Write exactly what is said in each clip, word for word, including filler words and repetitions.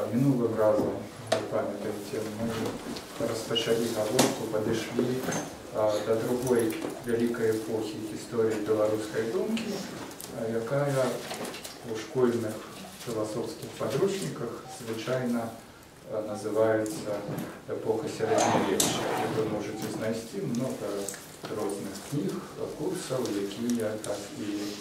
Минулым разом, вы памятаете, мы распочали гаворку, подошли до другой великой эпохи истории белорусской думки, якая у школьных философских подручниках звычайно называется эпоха сярэднявечча. Вы можете знайсці много розных книг, курсов, якія так и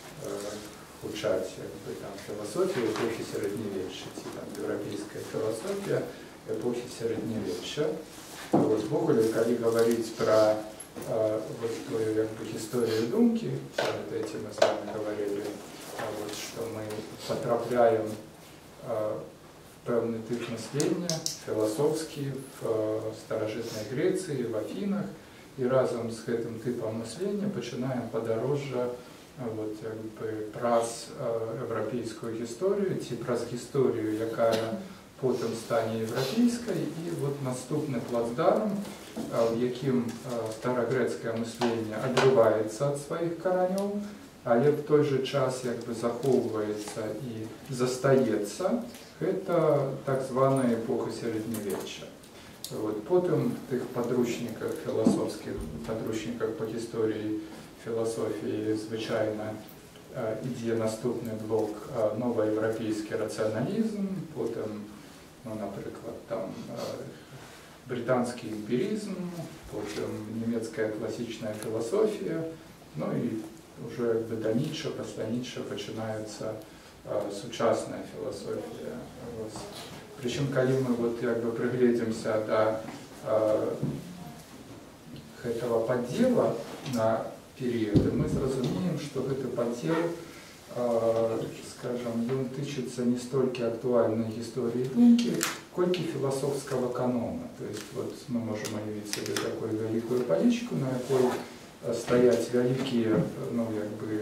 учать якби, там, философию эпохи сярэднявечча, там, европейская философия эпохи сярэднявечча. Вот, ввогуле, калі говорить про э, вот тую якби, историю думки, перед этим мы с вами говорили, вот, что мы потрапляем э, певный тип мышления, философский, в э, старожитной Греции, в Афинах, и разом с этим типом мышления начинаем подороже вот, якби, праз э, европейскую историю, ці праз историю, якая потом стане европейской, и вот наступный плацдарм, э, в яким э, старогрецкое мышление отрывается от своих коренев, але в той же час якби заховывается и застається, это так званая эпоха сярэднявечча. Вот, потом в тих подручниках философских, подручниках по истории философии, звичайно, ідзе наступний блок новоєвропейський раціоналізм, потім, ну, наприклад, там британский эмпиризм, потом немецкая классичная философия, ну и уже до Ницше, после Ницше начинается э, сучасная философия. Вот. Причем, когда мы вот как бы приглядимся до э, этого поддела на периоды, мы зразумеем, что этот поддел, э, скажем, он тычется не столько актуальной истории думки, сколько философского канона. То есть вот мы можем уявить себе такую великую поличку, на которой стоять великие, ну, якби,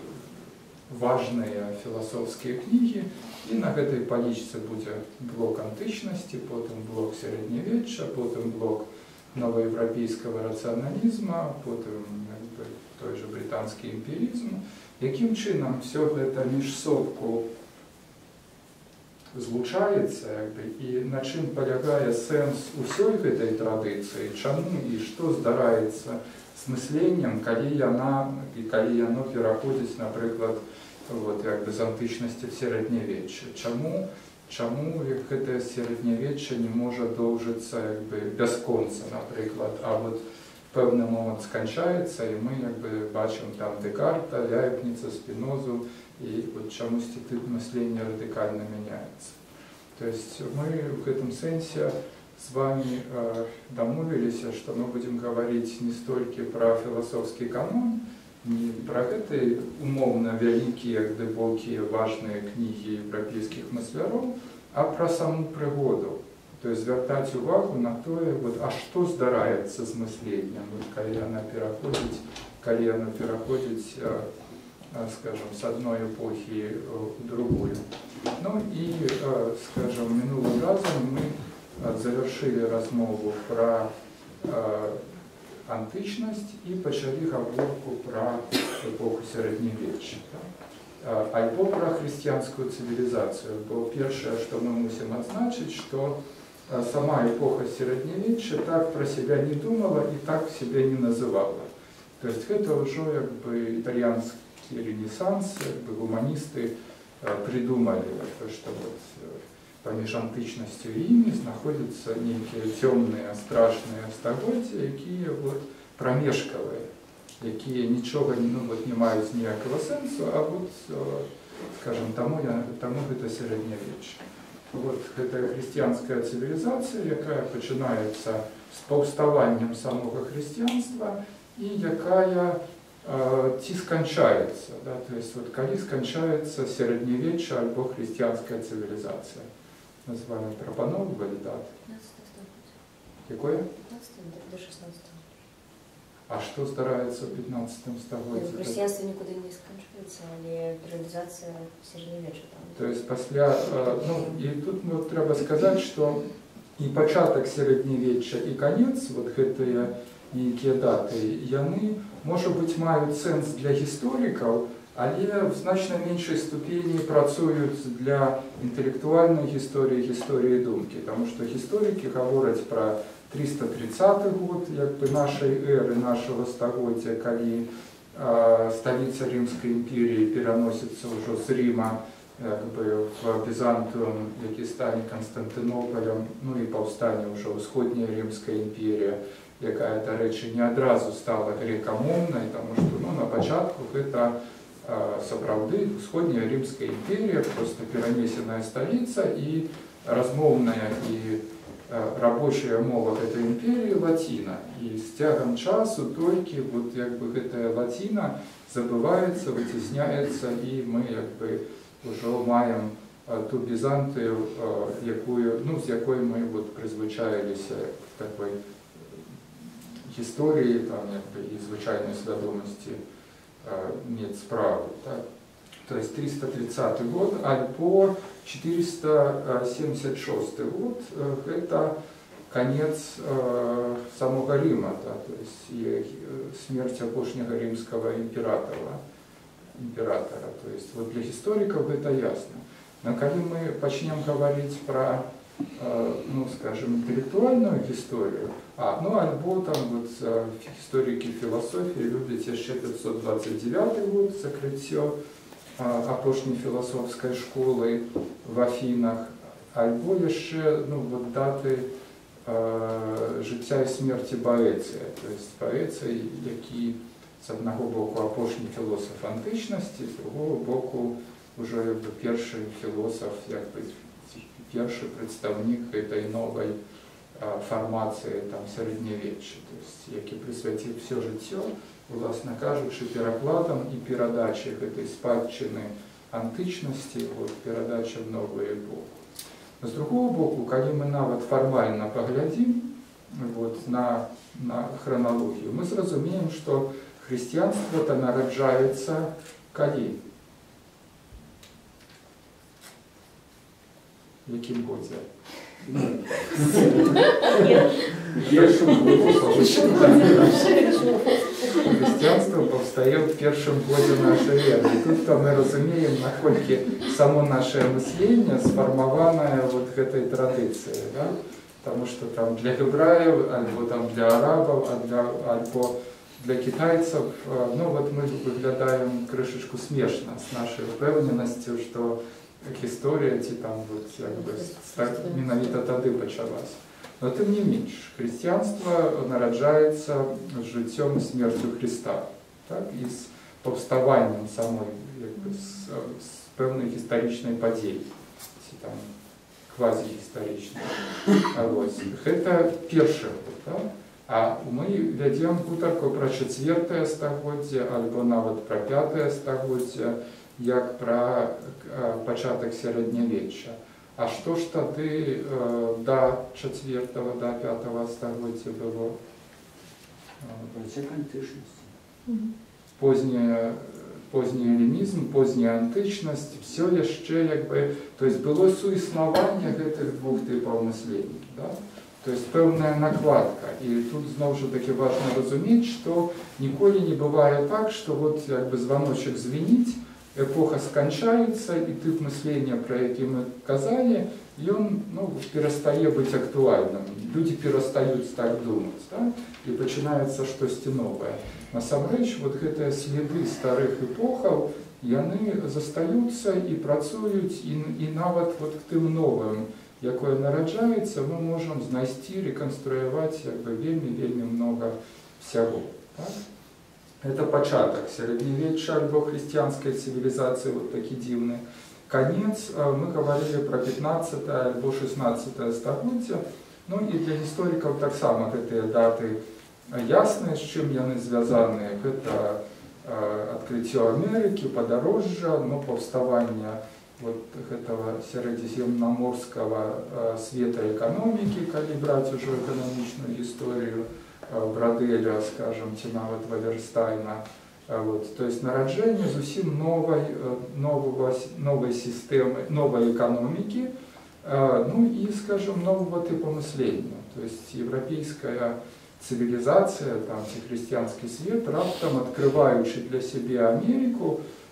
важные философские книги, и на этой поличце будет блок античности, потом блок сярэднявечча, потом блок новоевропейского рационализма, потом якби, той же британский эмпиризм. Яким чином все это між собою злучається, якби, і на чим полягає сенс усей этой традиции, чому і що здарається з мисленням, коли яна, і коли яно переходить, наприклад, вот, якби, з античності в сярэднявечча. Чому, чому це сярэднявечча не може довжитися якби, бесконца, наприклад, а от певний момент скончається, і ми якби, бачимо там Декарта, Ляйбніца, Спінозу, і от чомусь тип мислення радикально міняється. Тобто ми в этом сенсе с вами э, домовились, что мы будем говорить не столько про философский канон, не про эти умовно великие, глубокие, важные книги европейских мысляров, а про саму пригоду. То есть звертать увагу на то, вот, а что здарається з мислением, вот, коли она переходит, коли она переходит, э, э, скажем, с одной эпохи в другую. Ну и, э, скажем, минулым разом мы завершили размову про э, античность и почали говорку про эпоху сярэднявечча. Да? Альбо про христианскую цивилизацию. Бо першее, что мы мусим отзначить, что сама эпоха сярэднявечча так про себя не думала и так себя не называла. То есть это уже как бы итальянский ренессанс, как бы гуманисты придумали, что вот поміж античностью и ими находятся некие темные, страшные стагоддзя, якія вот промежковые, якія ничего не, ну, вот, не мають ніякого сенсу, а вот, скажем, тому, тому это сярэднявечча. Вот эта христианская цивилизация, якая починається з повставанням самого християнства, и якая э, ці скончається, да, то есть вот коли скончається сярэднявечча альбо христианская цивилизация. Мы с вами пропановывали даты. пятнадцатое столетие. Какое? пятнадцатое до шестнадцатого. А что здарається в пятнадцатом столетии? Христианство никуда не скончається, але периодизация сярэднявечча там. То есть после, ну, и тут ну, треба сказать, что и початок сярэднявечча, и конец, вот гэтыя некие даты, яны, может быть, мают сенс для историков, але в значно меншай ступені працуюць для інтэлектуальнай гісторыі, гісторыі думкі, таму што гісторыкі гавораць пра трыста тридцаты год, як бы нашай эры, нашага стагоддзя, калі э, сталіца Рымскай імперіі пераносіцца ўжо з Рыма як бы в Бізантыум, які стане Канстантынополем, ну і паўстане ўжо ўсходняя Рымская імперія, якая, дарэчы, не адразу стала грэкамоўнай, таму што ну, на пачатку гэта сапраўды усходняя Рымская імперія, просто перанесеная сталіца і размоўная і рабочая мова гэтай імперіі лаціна. І з цягам часу толькі вот, як бы, гэтая лаціна забываецца, выцісняецца, і мы як бы ўжо маем ту Бізантыю, якую, ну, з якой мы вот, прызвычаіліся к такой гісторыі там, як бы, і звычайнай свядомасці мець справу. Так? То есть триста тридцатый год, альбо четыреста семьдесят шестой год, это конец э, самого Рима, да? То есть и смерть апошняга римского императора. императора. То есть вот для историков это ясно. Но когда мы начнем говорить про, э, ну, скажем, интеллектуальную историю, а, ну, альбо там вот э, историки философии любят еще пятьсот двадцать девятый год, закрытие э, апошней философской школы в Афинах, альбо еще, ну, вот даты э, життя и смерти Боэция. То есть Боэций, який з одного боку апошні філософ античності, з другого боку уже якби перший філософ, якби перший представник этой новой а, формації там середньовіччя, тобто, який присвятив все життя, власне кажучи, перекладом і передачі этой спадщини античності, от, передачі в нову епоху. З другого боку, коли ми навіть формально поглядимо вот, на, на хронологію, ми зрозуміємо, що християнство-то нараджається коли? В яким годі? Християнство повстає в першому годі нашої ери. І тут ми розуміємо, наскільки само наше мислення сформоване вот этой традицією. Да? Тому що там для євреїв, або там для арабів, або для китайцев, ну вот мы выглядаем крышечку смешно с нашей упевненностью, что история там вот как бы менавіта тады почалась. Но тем не меньше, христианство нараджается життем и смертью Христа, так, и с повставанием самой, как бы, с, с певной историчной подеей, там, квазиисторичной. Вот. Это первый год, да? А мы вядзем гутарку пра чацвёртае стагоддзе, альбо нават пра пятае стагоддзе, як пра пачатак сярэднявечча. А што ж тады э, да чацвёртага, да пятага стагоддзя было? Пачатак антычнасці. Позняя, позні элінізм, позняя антычнасць, все яшчэ як бы, то есть было суіснаванне гэтых двух типаў мыслення, да? То есть певная накладка. И тут знову ж таки важно разуметь, что ніколи не бывает так, что вот как бы звоночек звенит, эпоха скончается, и тип мышления, про які мы казали, и он, ну, перестає быть актуальным. Люди перестают так думать, да? И починается что-то новое. Насамрэч, вот гэтыя следы старых эпохаў, яны застаюцца и працуюць, и, и нават вот к тым новым, якое нараджаецца, мы можем знайсці, реконструяваць як бы вельмі-вельмі много всего. Так? Это пачатак сярэднявечча альбо христианской цивилизации, вот такі дзіўны. Конец, мы говорили про пятнадцатое альбо шестнадцатое стагоддзе. Ну и для историков таксама гэтыя даты ясныя, з чым яны звязаныя. Гэта открытие Америки, подорожжа, но повставание вот этого сярэдземнаморского э, света экономики, калі брать уже экономичную историю э, Браделя, скажем, ці нават Валерстайна. Э, вот, то есть нараджение зусім новой, э, нового, новой системы, новой экономики, э, ну и, скажем, нового типа мышления. То есть европейская цивилизация, там, христианский свет, раптом открываючи для себя Америку,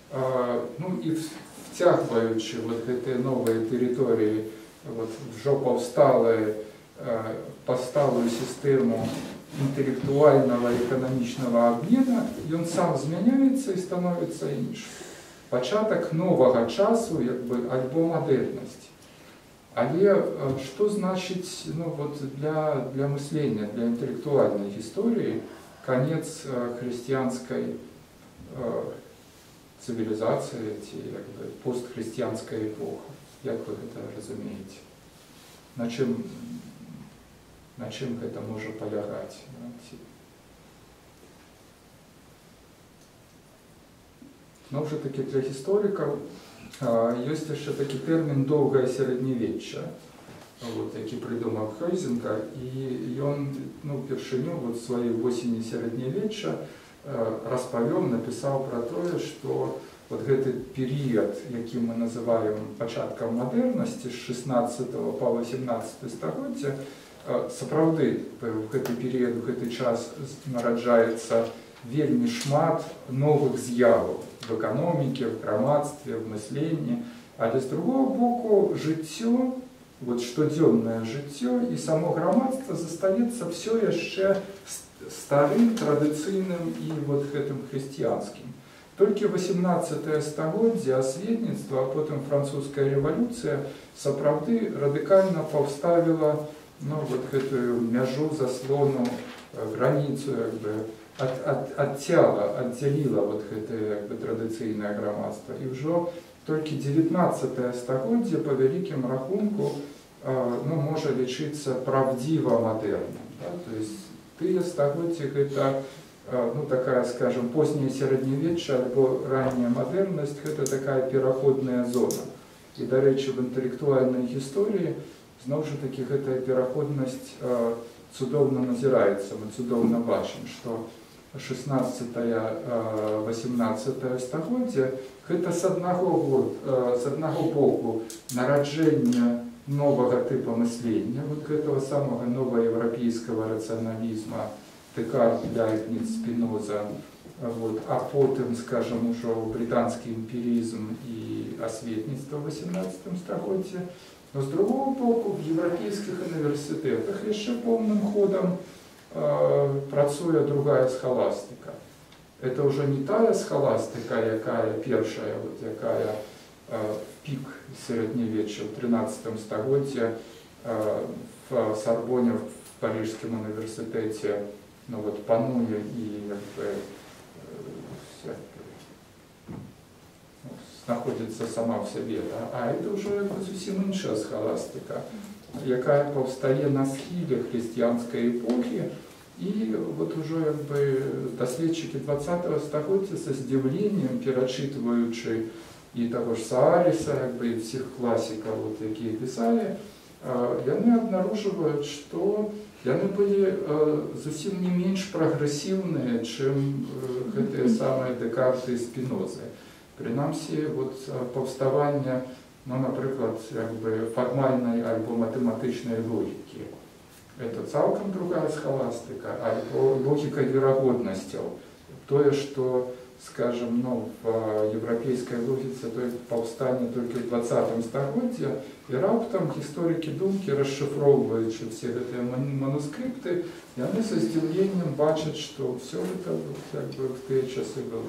ну і втягуючи вот гэтыя новыя тэрыторыі вот, ўжо паўсталыя пасталую сістэму інтэлектуальнага і эканамічнага абмена, ён сам змяняецца і становіцца іншым. Пачатак новага часу, як бы, альбо мадэрнасці. Але што значыць, ну, вот, для, для мыслення, для інтэлектуальнай гісторыі канец хрысціянскай цывілізацыі ці як бы, постхрысціянская эпоха? Як вы гэта разумееце? На чым, на чым гэта можа палягаць? Но ўжо такі для гісторыкаў ёсць яшчэ такі тэрмін доўгае сярэднявечча, вот, які прыдумаў Хёйзенка, і ён ну, упершыню вот, сваёй восені сярэднявечча распавёў, напісаў пра тое, што вот гэты перыяд, які мы называем пачаткам мадэрнасці з шэснаццатага па васемнаццатае стагоддзя, сапраўды в гэты перыяд, у гэты час нараджаецца вельмі шмат новых з'яваў в эканоміке, в грамадстве, в мысленні, але з другого боку жыццё, вот штодзённае жыццё і само грамадства застаецца все яшчэ старым, традыцыйным і вот гэтым хрысціянскім. Толькі васемнаццатае стагоддзе, асветніцтва, а потым французская рэвалюцыя сапраўды радыкальна паўставіла ну, вот гэтую мяжу, заслону, граніцу, як бы, ад, ад, адцяла, аддзяліла вот гэтае як бы, традыцыйнае грамадства. І ўжо толькі дзевятнаццатае стагоддзе па вялікім рахунку ну, можа лічыцца правдзіва мадэрным. Да? То есть тыя стагоддзі гэта ну, такая, скажем, поздняе сярэднявечча альбо ранняя мадэрнасць, гэта такая пераходная зона. І, дарэчы, в інтэлектуальнай гісторыі зноў жа такі гэтая пераходнасць цудоўна назіраецца. Мы цудоўна бачым, што шэснаццатае васемнаццатае стагоддзе гэта з аднаго, з аднаго боку нараджэнне новага тыпа мыслення, вот гэтага самага новаеўрапейскага рацыяналізма, Декарт, Лейбніц, Спіноза, вот, а потым, скажем, ужо брытанскі эмпірызм і асветніцтва ў васемнаццатым стагоддзе. Но з другого боку, в еўрапейскіх універсітэтах яшчэ поўным ходам э, працуе другая схаластыка. Это ўжо не тая схаластыка, якая першая, вот, якая э, пік сярэднявечча ў трынаццатым стагоддзе э, в Сарбоне, в Парижскім універсітэце, ну вот пануе і як бы, э, ну, знаходзіцца сама в сабе, да? А это ўжо як бы, зусім іншая схаластыка, якая паўстае на схіле хрысціянскай эпохі, і вот ужо як бы даследчыкі двадцатага стагоддзя са здзіўленнем, перачытваючы і таго ж Саареса, як бы і всіх класікаў, вот, якія пісалі, яны абнаружваюць, што яны былі зусім не менш прагрэсіўныя, чым гэтыя самыя Декарты і Спінозы. Прынамсі, вот, паўставанне, ну, напрыклад, як бы фармальнай альбо матэматычнай логікі. Это цалкам другая схаластыка, альбо логіка верагоднасцяў. Тое, што, скажем, ну, в еўрапейскай логіцы той паўстане толькі ў двадцатым стагоддзе, і раптам гісторыкі думкі, расшыфроўваючы все гэтыя манускрипты, яны са здзіўленнем бачаць, што ўсё гэта як бы в тыя часы было.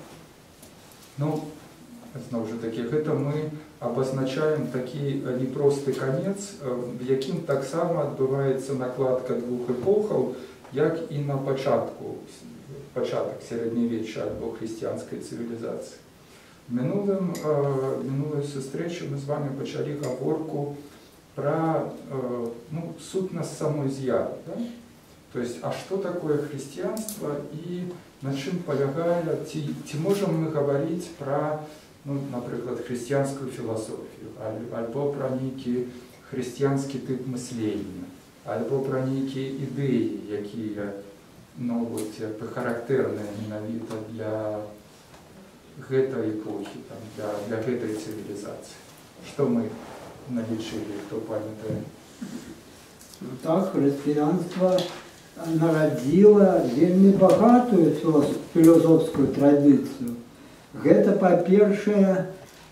Ну, зноў жа такі, гэта мы абазначаем такі непросты канец, в якім таксама адбываецца накладка двух эпохаў, як і на пачатку, пачатак сярэднявечча альбо хрысціянскай цывілізацыі. В минулым, э, минулой сустрэчы мы з вами пачалі гаворку пра э, ну, сутнасць самой з'явы. Да? То есть, а што такое хрысціянства і на чым палягае, ці, ці можам мы гаварыць пра, ну, напрыклад, хрысціянскую філасофію, альбо пра нейкі хрысціянскі тып мыслення, альбо пра нейкія ідэі, якія ну, вот, як бы характэрныя менавіта для гэтай эпохі, там, для, для гэтай цывілізацыі. Што мы налічылі, хто памятае? Ну, так, хрысціянства нарадзіла вельмі багатую філософскую традыцыю. Гэта, па-першае,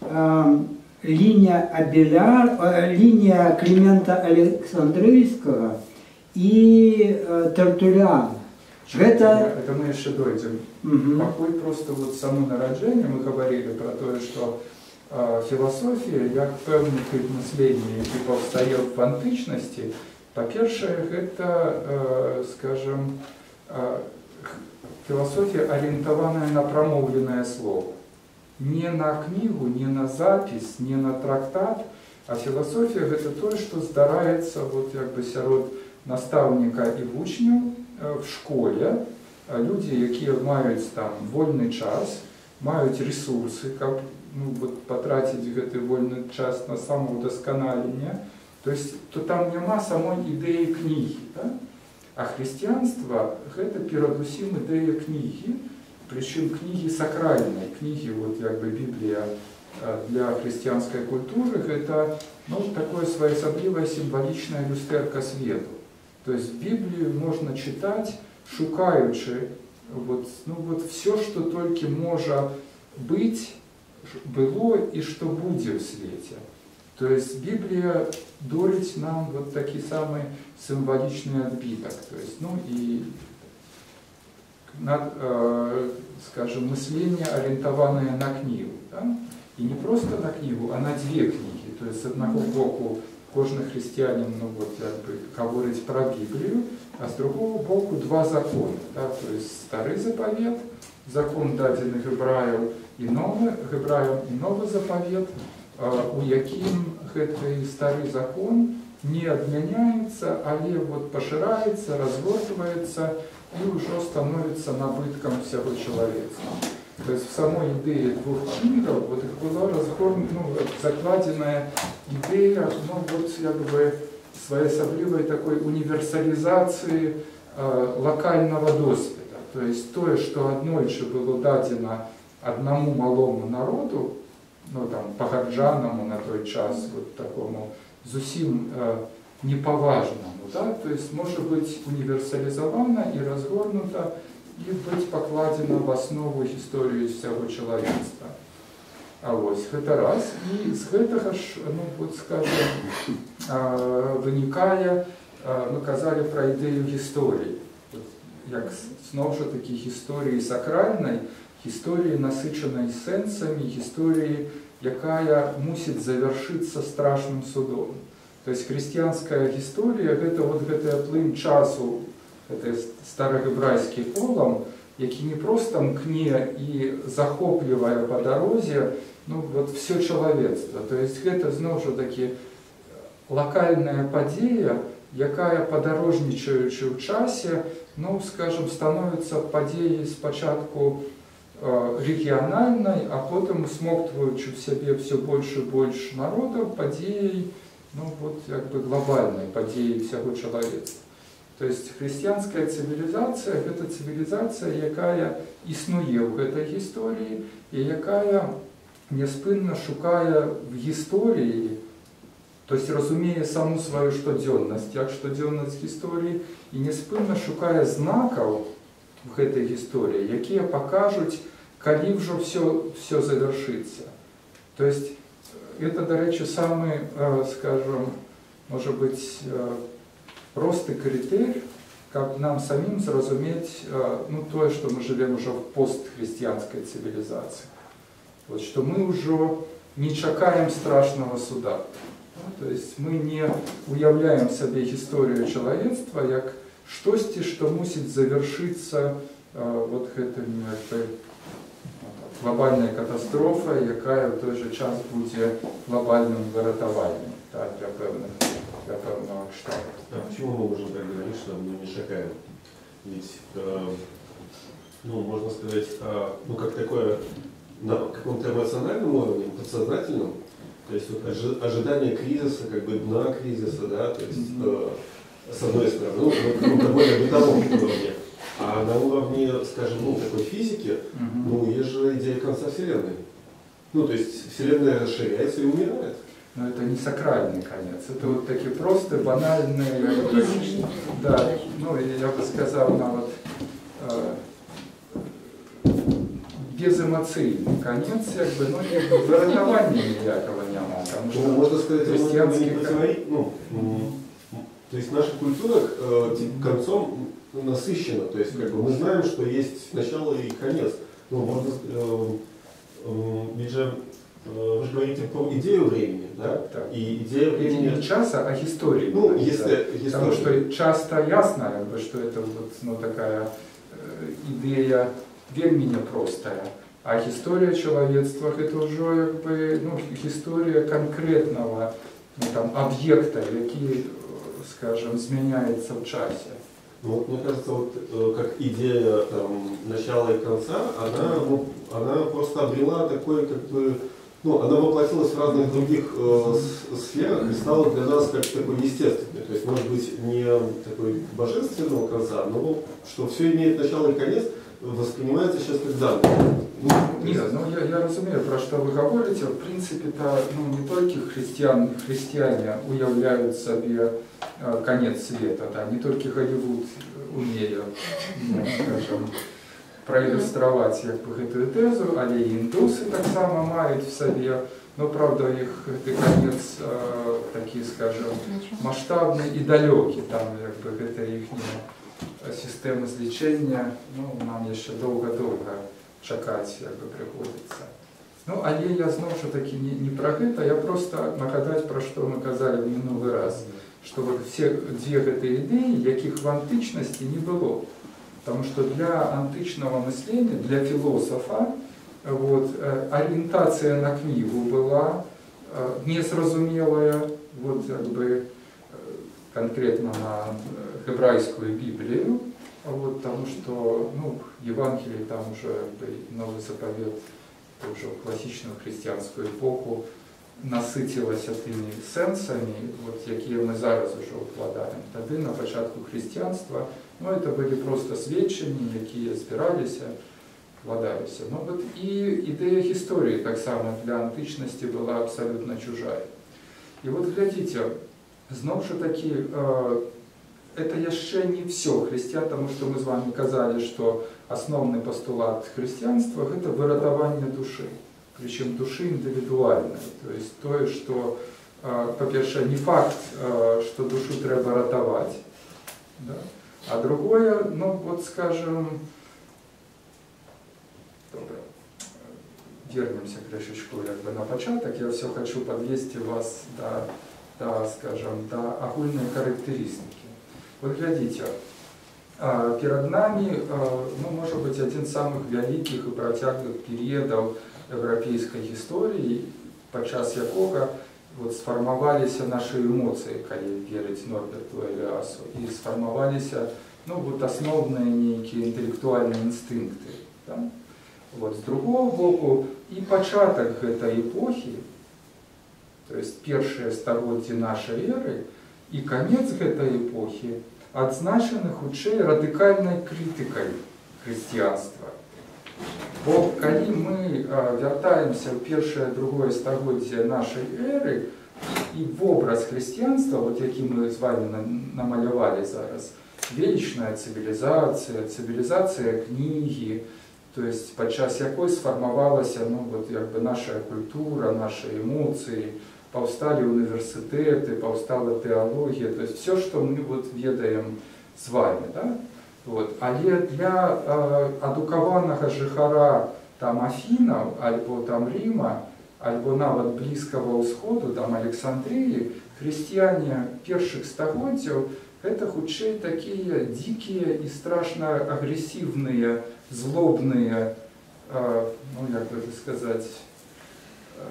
линия Абеляр, линия Климента Александрийского и э, Тертулиана. Это, это мы еще дойдем. Угу. Покой просто вот само нараджение, мы говорили про то, что э, философия, як певний тип мислення, який повстає в античності, по-перше, это, э, скажем, э, философия, ориентованная на промовленное слово. Не на книгу, не на запись, не на трактат, а философия – это то, что здарається вот, як би, серед наставника і вучнів в школі. Люди, які мають там вольний час, мають ресурси, як ну, вот, потратити цей вольний час на самоудосконалення, то, есть, то там нема самої ідеї книги. Да? А християнство – это передусім ідея книги, причем книги сакральной, книги, вот как бы Библия для христианской культуры, это ну, такое своеособливое символичное люстерко свету. То есть Библию можно читать, шукаючи вот, ну, вот все, что только может быть, было и что будет в свете. То есть Библия дарит нам вот такой самый символичный отбиток. То есть, ну, и на, э, скажем, мышление, ориентованное на книгу. Да? И не просто на книгу, а на две книги. То есть, с одного боку, кожный христианин, ну вот, как бы, говорит про Библию, а с другого боку, два закона. Да? То есть, Старый заповед, закон даденный Гебраев и Новый, Гебраев и Новый заповед, э, у яким этот Старый закон не отменяется, але вот поширается, разгортывается, и уже становится набытком всего человечества. То есть в самой идее двух миров вот их была разгорнута, ну, закладенная идея, ну вот как бы своеособливой такой универсализации э, локального досвіда. То есть то, что однойче было дадено одному малому народу, ну там погаджаному на той час, вот такому зусім э, неповажному, да? То есть может быть универсализовано и разгорнуто и быть покладено в основу истории всего человечества. А вот это раз. И с этого, ну вот скажем, э, виникає, э, мы казали про идею истории. Вот, як снова же таки истории сакральной, истории насиченої сенсами, истории, якая мусит завершиться страшным судом. То есть христианская история – это вот гэта плынь часу, это старогебрайский полом, який не просто мкне и захопливая по дороге, ну вот все человечество. То есть это знову ж таки локальная подія, якая подорожничаючи в часе, ну скажем, становится подією спочатку региональной, а потом смоктываючи в себе все больше и больше народов, подією, ну вот как бы глобальной подією всего человечества. То есть христианская цивилизация – это цивилизация, якая існує в этой истории, и якая неспинно шукає в истории, то есть розуміє саму свою штоденность, як штоденность истории, и неспинно шукає знаков в этой истории, які покажуть, коли вже все, все завершится. То есть это, до речі, самый, скажем, может быть, простый критерий, как нам самим зрозуметь, ну, то, что мы живем уже в постхристианской цивилизации. Вот, что мы уже не чекаем страшного суда. Ну, то есть мы не уявляем себе историю человечества, как что-то, что мусит завершиться вот этим, глобальной катастрофой, якая в той же час будет глобальным выратованием, да, для певных, для певного штаба. А почему мы можем так говорить, что мы не шагаем? Ведь, э, ну, можно сказать, э, ну, как такое, на каком-то эмоциональном уровне, подсознательном, то есть вот, ожи, ожидание кризиса, как бы дна кризиса, да, то есть, э, с одной стороны, ну, ну довольно бытовом уровне. А на уровне, скажем, ну, такой физики, uh-huh. ну, есть же идея конца Вселенной. Ну, то есть Вселенная расширяется и умирает. Но это не сакральный конец, это вот такие просто банальные, да, ну, я бы сказал, на вот, э, безэмацыйны канец, як бы, ну, выратавання ніякага няма, потому что ну, можно сказать, христианский не противоречит, ну, то есть наша культура э, концом насыщена, то есть как бы мы знаем, что есть начало и конец. Ну, можно, э, э, ведь же э, вы же говорите про идею времени, да? Так. И идея времени не часа, а истории. Ну, да, если, потому история. что часто ясно, как бы, что это вот, ну, такая э, идея вельми непростая. А история человечества это уже как бы, ну, история конкретного, ну, там, объекта, який, скажем, изменяется в часе. Ну, вот, мне кажется, вот э, как идея там, начала и конца, она, ну, она просто обрела такой, как бы, ну, она воплотилась в разных других э, сферах и стала для нас как такой естественной. То есть, может быть, не такой божественного конца, но что все имеет начало и конец, воспринимается сейчас как данное. Ну, Нет, ну я, я разумею, про что вы говорите. В принципе-то, ну, не только христиан, христиане уявляют себе э, конец света, да, не только Голливуд умеет, ну, скажем, проиллюстрировать як бы, эту тезу, але и индусы так само мають в себе, но правда их это конец э, такие, скажем, масштабный и далекий, там як бы, это их система злічення, ну, нам ще довго-довго чекати, як би, приходиться. Ну, але я знову ж таки не, не про это, я просто нагадать, про що ми казали в минулий раз, що вот всі дві ці ідеї, яких в античності не було. Потому что для античного мышления, для философа, вот, ориентация на книгу была незразумелая, вот, как бы, конкретно на гебрайскую Библию, вот, потому что, ну, Евангелие там уже, Новый Заповет, уже в классичную христианскую эпоху насытилась тими сенсами, вот, які ми зараз уже вкладаємо. Тоді на початку християнства, ну, это были просто свідчення, які збиралися, вкладалися. Ну, вот, і ідея історії так само для античності була абсолютно чужая. І от глядите, знову ж таки, это еще не все христиан, потому что мы с вами казали, что основный постулат христианства – это выратование души, причем души индивидуальной. То есть то, что, по-перше, не факт, что душу треба ратовать, да? А другое, ну вот скажем, добре, вернемся крышечку как бы на початок, я все хочу подвести вас до, до, скажем, до огульной характеристики. Вот глядите, перед нами, ну, может быть, один из самых великих и протяглых периодов европейской истории, подчас якого вот сформовались наши эмоции, коли верить Норберту Элиасу, и сформовались, ну, вот основные некие интеллектуальные инстинкты. Да? Вот, с другого боку, и початок этой эпохи, то есть первые столетия нашей эры, и конец этой эпохи отзначены худшей радикальной критикой христианства. Бо коли мы э, вертаемся в первое, другое столетие нашей эры, и в образ христианства, вот який мы с вами намалевали зараз, величная цивилизация, цивилизация книги, то есть подчас якой сформовалась, ну, вот, як бы наша культура, наши эмоции, повстали университеты, повстала теология, то есть все, что мы вот ведаем с вами, да? Вот. Але для э, адукаваного жихара там Афинов, альбо там Рима, альбо нават Близкого Усходу, там Александрии, христиане первых стагоддзяў это хутчэй такие дикие и страшно агрессивные, злобные, э, ну, як бы это сказать, э,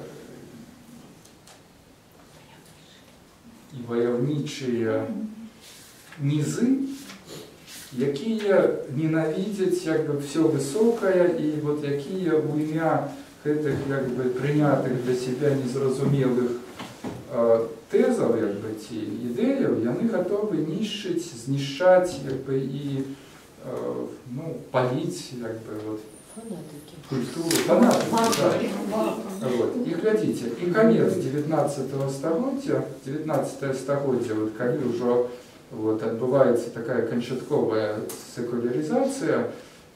и войовничие низы, якія ненавидят як бы все высокое, и вот якія у імя этих як бы принятых для себя незразумелых э, тезов, як бы ці ідеїв, яны готовы нищить, знищать, як бы и э, ну, палить, як бы вот культуру, фанатики, да. Вот. И глядите, и конец девятнадцатого столетия, девятнадцатое столетие, вот когда уже вот, отбывается такая кончатковая секуляризация,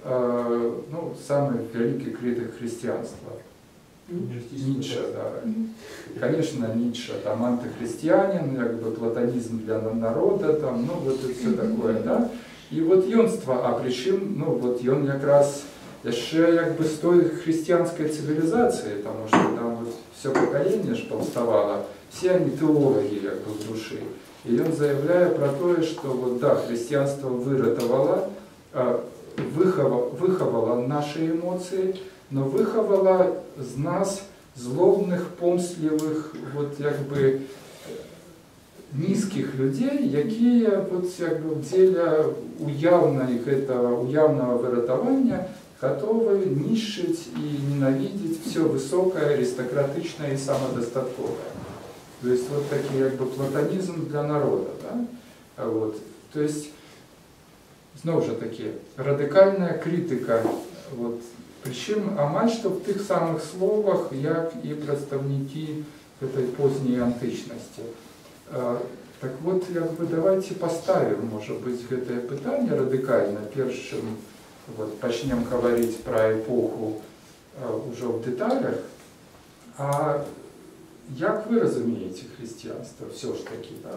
э, ну, самый великий критик христианства. Ницше, да. Конечно, Ницше, там антихристианин, как бы платонизм для народа, там, ну вот и все такое, да. І от юнство, а причем, ну вот ён якраз яшчэ як бы з той христианской цивилизации, потому что там вот все поколение ж повставало, все они теологи как бы в души. И он заявляя про то, что вот да, христианство выратовало, выховало, выховало наши эмоции, но выховала з нас злобних, помстливих, от якби низьких людей, які от якби для уявного, этого, уявного виратування готовы нищить и ненавидеть все высокое, аристократичное и самодостатковое. То есть вот такий якби платонизм для народа. Да? Вот. То есть, знову ж таки, радикальная критика. Вот, причем амаль что в тих самих словах, як і представники этой поздней античности. Так вот, якби давайте поставим, может быть, это питание радикально, перш чим вот, почнем говорить про эпоху уже в деталях. А як ви розумієте християнство все ж таки, да?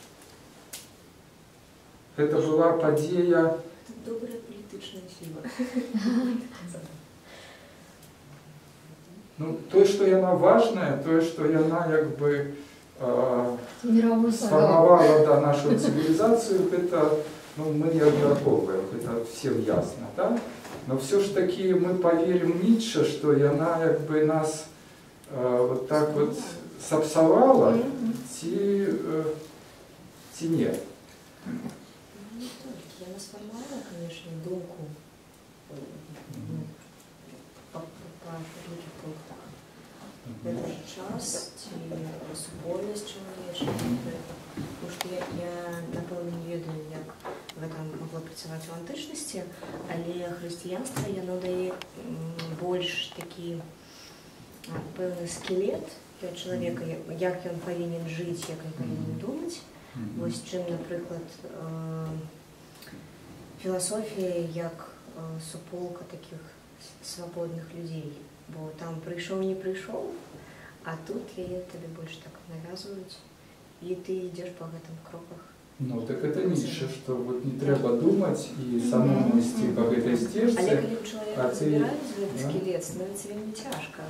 Это была подея... Это добрая политичная сила. Ну, то, что яна важная, то, что яна как бы э, сформовала да, нашу цивилизацию, это ну, мы не обработываем, это всем ясно, да? Но все ж таки мы поверим Ницше, что яна как бы нас э, вот так вот сапсовала, ти, э, ти нет. Я сформовала, конечно, думку по різних пунктах. Это же час, ці супольність чоловіча. Тому що я, я, напевно, не ведаю, як гэта могло працаваць у антычнасці, але хрысціянства, яно дае больш такі пэўны скелет для чалавека, як ён павінен жыць, як ён павінен думаць. Вось чым, напрыклад, філасофія як суполка таких свабодных людзей. Бо там прыйшоў, не прыйшоў, а тут яе табе больш так навязываюць, і ты ідзеш по гэтым кроках. Ну, так это Ницше, что вот не треба думать и самому ісці по гэтай стежцы. Але калі ў чалавека забіраюць гэты скелет, становіцца вельмі цяжка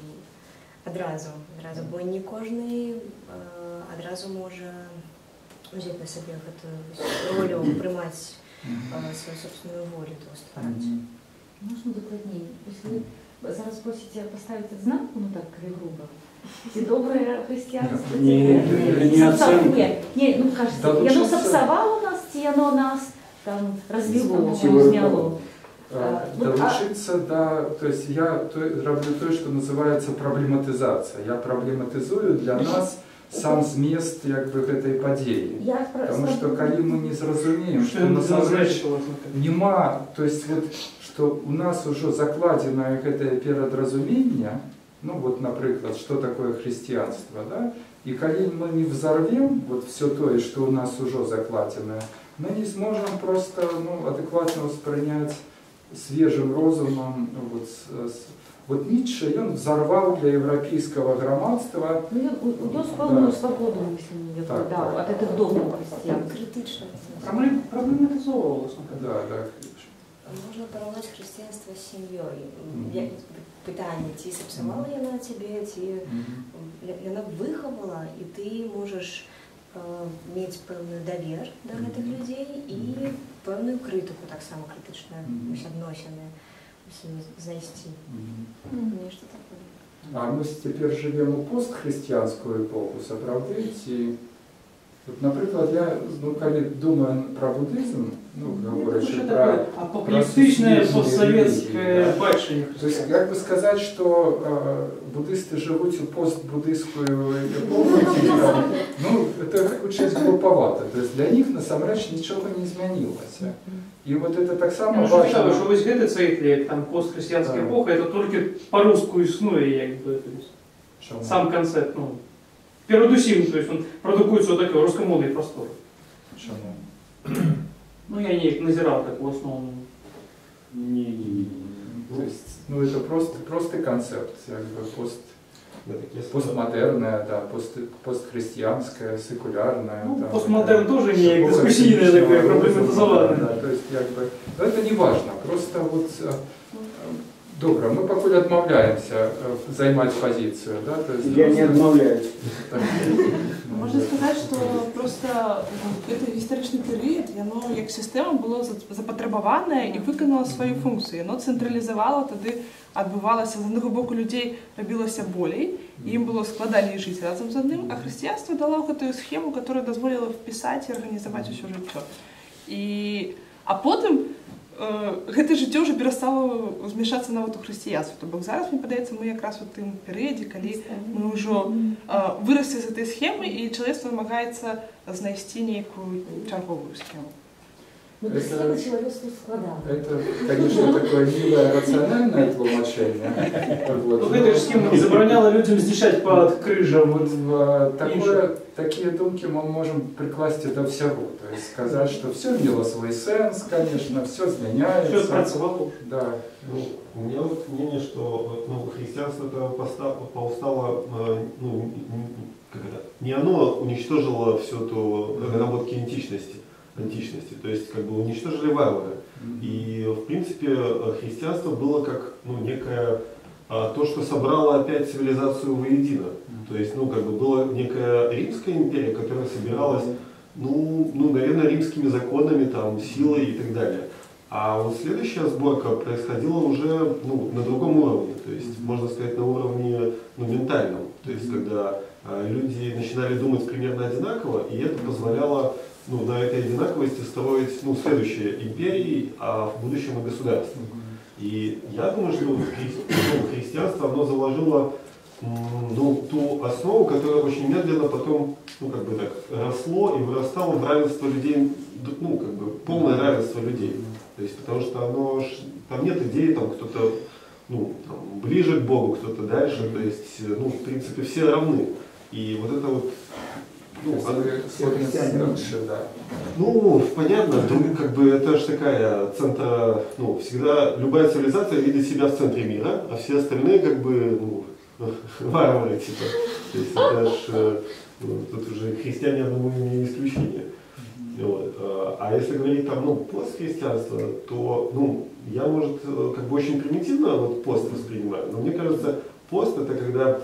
адразу, адразу, бо не кожны адразу можа узяць на сабе гэтую ролю, прымаць свою собственную волю, то ствараць. Можно докладнее? Если вы зараз просите поставить знак, ну так, грубо, ці доброе христианство, не, не оценка. Нет, не, ну кажется, да, оно сапсовало нас, ці оно нас там развело, зняло. Долучиться, да, то есть я то, роблю то, что называется проблематизация. Я проблематизую для нас сам змест як бы гэтай падзеі. Потому что калі мы не зразумеем, что насамрэч нема, то есть вот, что у нас уже закладзенае гэтае перадразуменне, ну вот, напрыклад, что такое христианство, да, и калі мы не взорвем вот все то, что у нас уже закладзенае, мы не сможем просто ну, адекватно воспринять свежим розумом вот, вот Ницше, он взорвал для европейского громадства. Ну, он унес полную да. свободу мысления, так, да, так. от этих догмов христиан. Критично. Проблематизовывалось. Да, да. Можно порівняти християнство з сім'єю. Mm-hmm. Питання, ці сапсувала я на тебе, ці mm-hmm. вона виховала, і ти можеш е, мати певний довір до mm-hmm. гэтых людей і певну критику, так само критичне mm-hmm. відносини знайти. Mm-hmm. Mm-hmm. Нечто таке. А мы теперь живем у постхристианскую эпоху, сапраўды, вот, например, я, ну, когда думаю про буддизм, ну, говорячи ну, про... Апокалиптичное постсоветское да? бачення. То есть, как бы сказать, что э, буддисты живут в постбуддистскую эпоху, ну, это очень глуповато. То есть, для них, насамрэч, ничего не изменилось. И вот это так само ну, важно... Что, что вось гэты цейт, там, постхристианская да. эпоха, это только по-русски існує, як бы, сам концепт, ну, передусім, то есть он продукуется вот такой русскомовный простор. Чому? Ну, я не назирал так в основном. Не, не, не. То есть, ну это просто, просто концепт, как бы пост, Да, так если- постмодерная, да, пост, постхристианская, секулярная. Ну, да, постмодерн такая, тоже не эпоха дискуссийная такая, циничного проблематизованная. розыгрыша, да, то есть, как бы, но это не важно, просто вот э, добре, мы покуль отмовляемся э, займать позицию, да, то есть, Я не отмовляюсь. Можна сказати, що просто цей історичний період, воно як система було запотребоване і виконало свою функцію. Воно централізувало, тоді відбувалося, з одного боку людей робилося болей, і їм було складніше жити разом з одним, а християнство дало цю схему, яка дозволила вписати і організувати усе життя. І, а потім гэта жыццё ўжо перастало змяшацца нават у хрысціянстве. То бок зараз, мне падаецца, мы якраз у тым перыядзе, калі мы ўжо выраслі з гэтай схемы і чалавецтва намагаецца знайсці нейкую чарговую схему. Ну, без схемы человечество складало. Это, конечно, такое милое рациональное тлумачение. Вот. Ну, эта же схема не забороняла людям здешать под крыжам. Вот в такое, такие думки мы можем прикласти до всего. То есть сказать, что все имело свой сенс, конечно, все изменяется. Все працевало. Да. Ну, у меня вот мнение, что ну, христианство это повстало, ну, как это, не оно уничтожило всю эту наработки античности. античности, то есть как бы уничтожили варвары. И в принципе христианство было как ну, некое а, то, что собрало опять цивилизацию воедино. То есть ну как бы была некая Римская империя, которая собиралась ну, ну наверное римскими законами, там, силой и так далее. А вот следующая сборка происходила уже ну, на другом уровне, то есть можно сказать на уровне ну, ментальном. То есть когда а, люди начинали думать примерно одинаково, и это позволяло ну, на этой одинаковости строить ну, следующие империи, а в будущем и государства. И я думаю, что хри... ну, христианство оно заложило ну, ту основу, которая очень медленно потом ну, как бы так, росло и вырастало в равенство людей, ну, как бы полное равенство людей. То есть, потому что оно, там нет идеи, там кто-то ну, там, ближе к Богу, кто-то дальше, то есть, ну, в принципе, все равны. И вот это вот ну, все христиане, да. Ну, понятно, как бы это же такая центра, ну, всегда любая цивилизация видит себя в центре мира, а все остальные как бы, ну, варвары, типа. То есть это ж, ну, тут уже христиане, я думаю, не исключение. Вот. А если говорить там, ну, постхристианство, то, ну, я, может, как бы очень примитивно вот пост воспринимаю, но мне кажется, пост это когда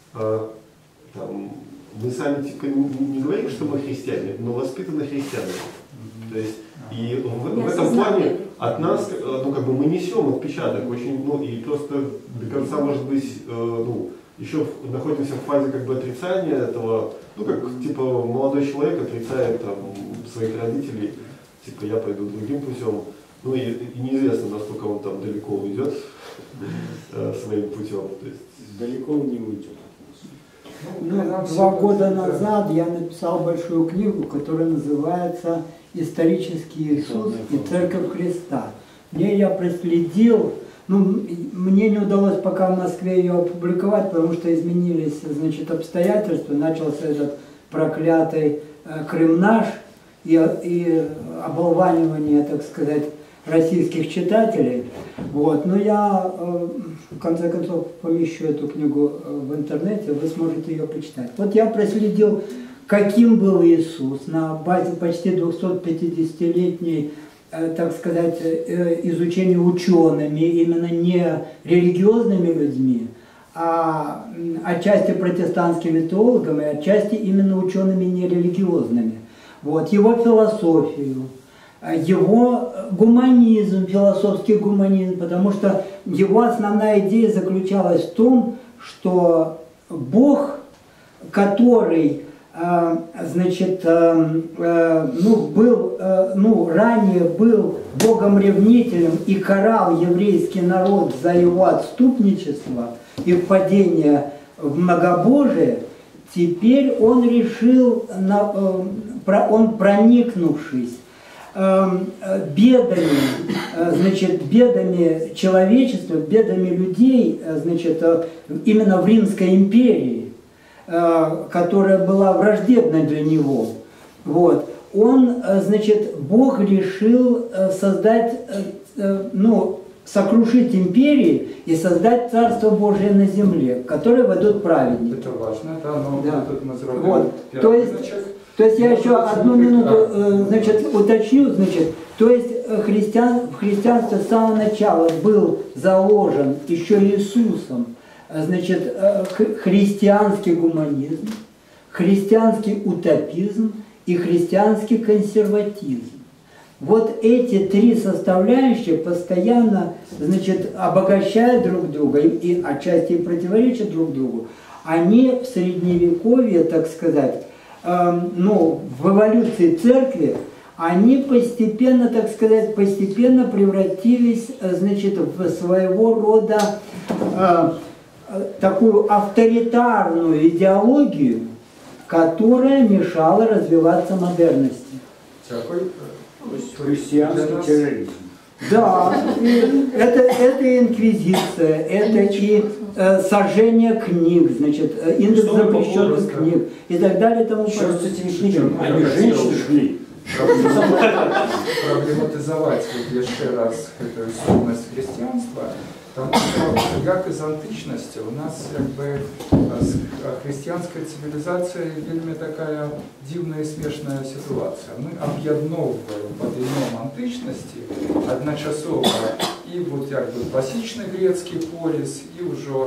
там, мы сами типа не говорим, что мы христиане, но воспитаны христианами. То есть и в, в этом плане от нас, ну как бы мы несем отпечаток очень, ну и просто до конца может быть, э, ну еще находимся в фазе как бы отрицания этого, ну как типа молодой человек отрицает там своих родителей, типа я пойду другим путем, ну и, и неизвестно, насколько он там далеко уйдет э, своим путем. То есть далеко он не уйдет. Ну, два года назад я написал большую книгу, которая называется «Исторический Иисус и Церковь Христа». В ней я проследил, ну, мне не удалось пока в Москве ее опубликовать, потому что изменились, значит, обстоятельства, начался этот проклятый э, Крым наш и, и оболванивание, так сказать, российских читателей. Вот. Но я, э, в конце концов, помещу эту книгу в интернете, вы сможете ее почитать. Вот я проследил, каким был Иисус на базе почти двухсотпятидесятилетней, э, так сказать, э, изучения учеными, именно не религиозными людьми, а отчасти протестантскими теологами, отчасти именно учеными нерелигиозными. Вот. Его философию, его гуманизм, философский гуманизм, потому что его основная идея заключалась в том, что Бог, который, значит, ну, был, ну, ранее был Богом ревнителем и карал еврейский народ за его отступничество и впадение в многобожие, теперь он решил, он проникнувшись бедами, значит, бедами человечества, бедами людей, значит, именно в Римской империи, которая была враждебна для него, вот, он, значит, Бог решил создать, ну, сокрушить империи и создать Царство Божие на земле, в которое войдут праведники. Это важно, да, но Да. тут мы сделали Вот. первый То есть, значок. то есть я Ну, еще одну да. минуту э, значит, уточню, значит, то есть э, христиан, в христианстве с самого начала был заложен еще Иисусом, э, значит, э, х- христианский гуманизм, христианский утопизм и христианский консерватизм. Вот эти три составляющие постоянно, значит, обогащают друг друга и, и отчасти и противоречат друг другу. Они в Средневековье, так сказать, эм, ну, в эволюции церкви, они постепенно, так сказать, постепенно превратились, э, значит, в своего рода э, э, такую авторитарную идеологию, которая мешала развиваться модерности. Такой, То есть христианский терроризм. Да, и это, это инквизиция, это и э, сожжение книг, значит, э, индекс Что вы по запрещенных поводу, книг и так далее и тому Что с подобное. этими книгами? Они женщины шли. проблематизовать вот еще раз эту сущность христианства, потому что, как из античности, у нас как бы христианская цивилизация вельми такая дивная и смешная ситуация. Мы об'єдновуємо под ім'ям античності одночасово і вот как бы классичный грецкий полис, и уже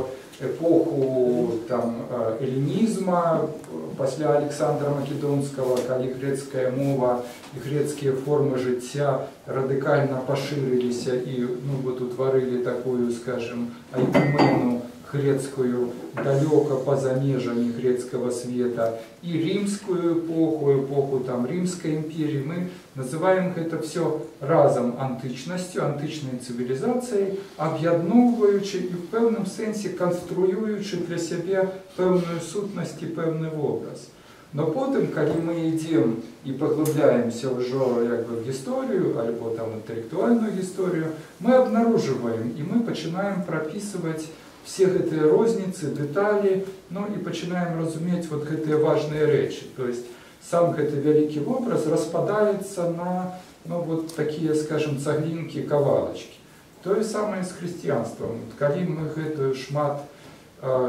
эпоху там эллинизма после Александра Македонского, коли грецкая мова и грецкие формы життя радикально поширились и ну, вот утворили такую, скажем, айкумену грецкую далеко поза межами грецкого света, и римскую эпоху, эпоху там Римской империи, мы называем это все разом античностью, античной цивилизацией, об'єдновуючи і в певному сенсі конструюючи для себе певную сутність і певний образ. Но потім, коли ми йдемо і поглибляємося вже якби в історію, або там інтелектуальну історію, ми обнаруживаем, і ми починаємо прописувати всі ці розниці, деталі, ну і починаємо розуміти вот ці важні речі. Тобто сам этот великий образ распадается на ну, вот такие, скажем, цеглинки, ковалочки. То же самое с христианством. Коли мы эту шмат э,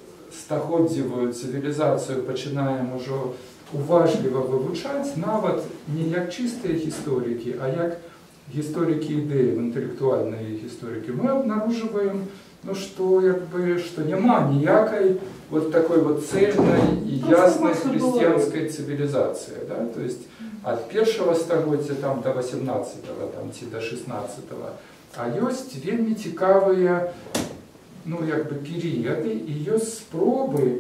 стаходзевую цивилизацию починаем уже уважливо вивчати, навіть не як чистые историки, а як историки идеи, интеллектуальные историки, мы обнаруживаем, ну, что, якби, что нема ніякої вот такой вот цельной и ясной христианской цивилизации. Да? То есть от первого століття там, до восемнадцатого там, до шестнадцатого. А есть вельми цікавые ну, якби, периоды, и есть спробы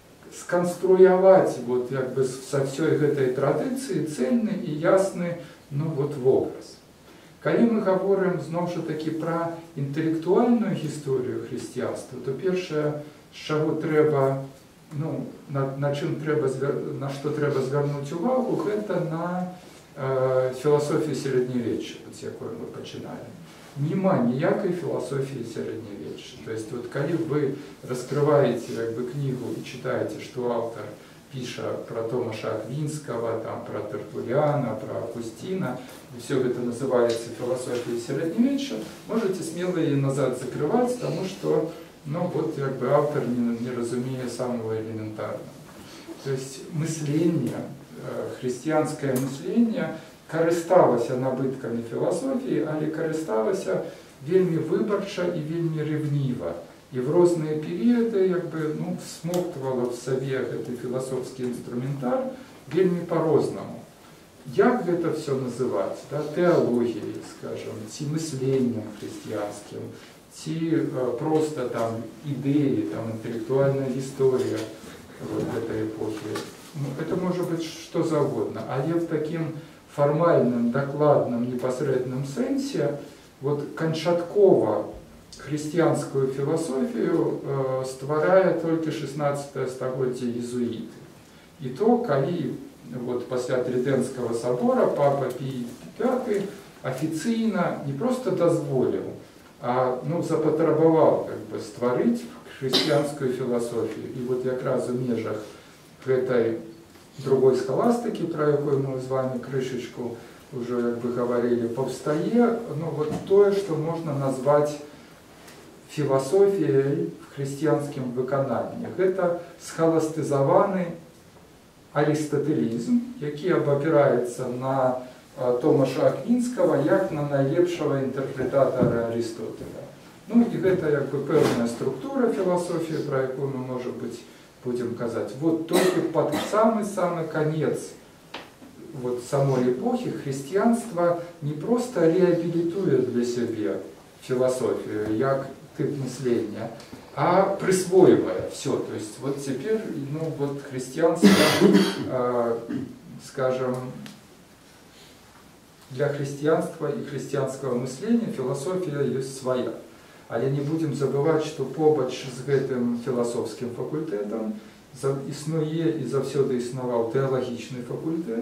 сконструировать вот, якби, со всей этой традиции цельный и ясный ну, вот, в образ. Коли ми говоримо, знову ж таки, про інтелектуальну історію християнства, то перше, з чого треба, ну, на, на, чим треба, на що треба звернути увагу, це на е, філософію середньовіччя, з якої ми починаємо. Нема ніякої філософії середньовіччя. Тобто, от, коли ви розкриваєте якби, книгу і читаєте, що автор пише про Томаша Аквинского, там, про Тертулиана, про Августина, и все это называется философией средневечья, можете смело ее назад закрывать, потому что ну, вот, как бы, автор не, не разумеет самого элементарного. То есть мышление, христианское мышление користалося набытками философии, але користалося вельми выборча и вельми ревниво. И в разные периоды якби, ну, всмоктувало в себе цей філософський інструментар вельми по-разному. Як це все називати? Да? Теологією, скажем, ці мисленням християнським, ці э, просто там ідеї, там, інтелектуальна історія вот, этой эпохи. Ну, это может быть что завгодно. А я в таким формальном, докладном, непосредственном сенсе, вот кончатково христианскую философию э, створяя только шестнадцатое століття єзуїти. І то, коли вот, после Триденского собора Папа Пий пятый официально не просто дозволил, а ну, запотребовал как бы, створить христианскую философию. И вот как раз в межах этой другой схоластики, про яку мы с вами крышечку уже, как бы говорили, повстає, ну, вот то, что можно назвать философией в христианским выкананнях. Это схоластизованный аристотелизм, який опирається на Томаша Аквінського як на найлепшого інтерпретатора Аристотеля. Ну і це якби певна структура філософії, про яку ми, може бути, будемо казати. Вот тільки під самий-самий кінець вот самой эпохи христианство не просто реабилитует для себя философию, як тип мышления, а присвоивая все. То есть вот теперь, ну вот христианство, э, скажем, для христианства и христианского мышления философия есть своя. Але не будем забывать, что побач с гэтым философским факультетом існує і завсёды існував теологічний факультет.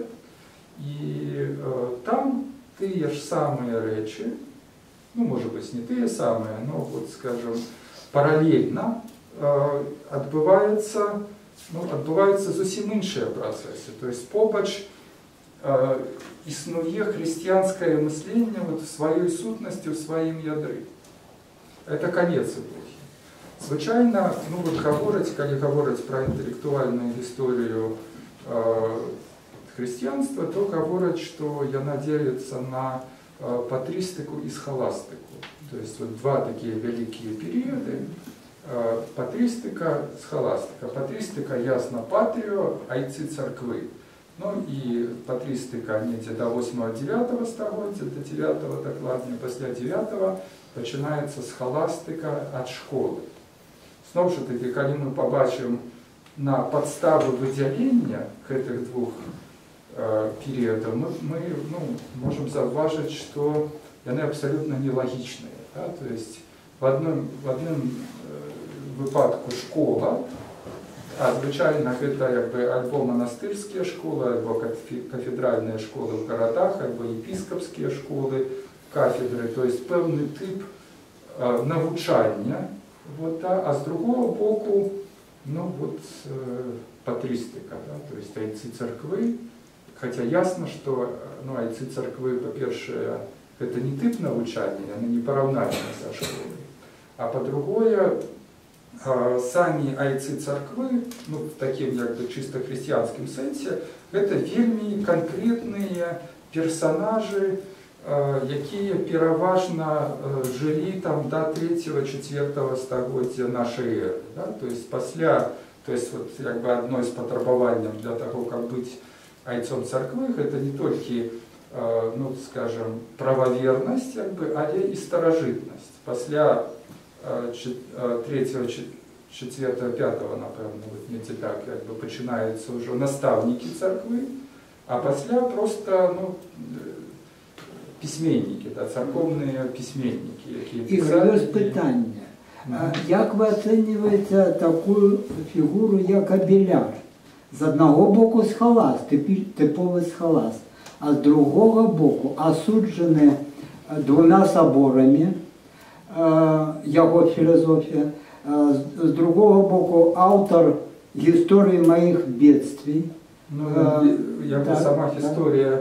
И э, там тыя ж самые речи, ну, может быть, не тыя самые, но, вот, скажем, параллельно э, отбываются, ну, отбываются зусім іншыя процессы. То есть побач э, існуе христианское мышление вот в своей сутности, в своем ядре. Это конец эпохи. Звычайно, ну, вот говорить, когда говорить про интеллектуальную историю э, христианства, то говорят, что яна делится на э, патристику и схоластику. То есть вот два такие великие периоды. Э, патристика, схоластика. Патристика ясно патрио, айцы церквы. Ну и патристика недзе до восьмого-девятого стагоддзя, до девятого докладнее, после девятого начинается схоластика от школы. Снова же таки, когда мы побачим на подставы выделения к этих двух э, периодов, мы, мы ну, можем зауважить, что они абсолютно нелогичные. Да? То есть в одном, в одном э, выпадку школа, а звичайно это якби альбо монастырские школы, альбо кафедральные школы в городах, альбо епископские школы, кафедры, то есть певний тип э, навчання. Вот, да, а с другого боку, ну вот, э, патристика, да, то есть айцы церквы, хотя ясно, что ну, айцы церквы, по-перше, это не тип навчання, они не поравнательны со школой, а по-другое, э, сами айцы церквы, ну, в таким как бы чисто христианским сенсе, это вельми конкретные персонажи, якія пераважна жылі там до третьего-четвертого стагоддзя нашей эры. Да? То есть пасля, то есть вот как бы одно из потребований для того, как быть айцом церквы, это не только, ну, скажем, правоверность, как бы, але и старожитность. Пасля третьего, четвертого, пятого, напевно, вот не так, как бы починаются уже наставники церквы, а пасля просто, ну, письменники, да, церковные письменники, які писали. І питання. Mm-hmm. Як ви оцінюєте таку фігуру, як Абеляр? З одного боку схоласт, типовий схоласт, а з другого боку осуджений двома соборами, його філософія, з другого боку автор історії моїх бедствий. Ну, як да, сама да. Історія,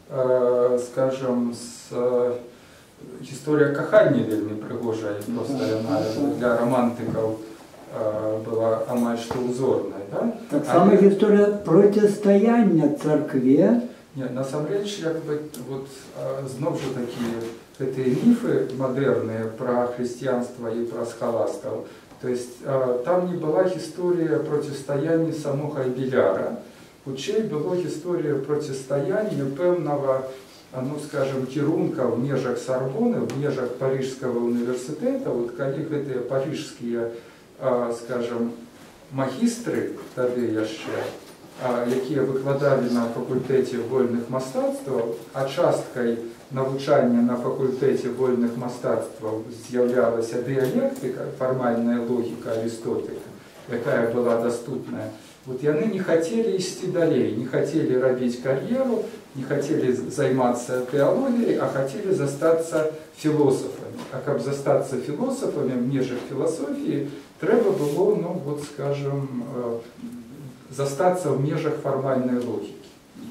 скажем, с, история кахання вельми пригожая, просто она для романтиков была амаль что узорная. Да? Так само а история противостояния церкве. Нет, насамрэч, як бы, вот, знов же такие, эти мифы модерные про христианство и про схоластов, то есть там не была история противостояния самого Абеляра, Хутчэй было история противостояния певного, ну, скажем, кірунка в межах Сорбоны, в межах Парижского университета. Вот когда эти парижские, скажем, магистры, тады яшчэ, якія выкладалі на факультэце вольных мастацтваў, а часткай навучання на факультэце вольных мастацтваў з'яўлялася дыялектыка, фармальная логіка Аристотеля, якая была доступная. Вот яны не хотели ісці далей, не хотели робить карьеру, не хотели займаться теологией, а хотели застаться философами. А как застаться философами в межах философии, треба было, ну вот скажем, застаться в межах формальной логики.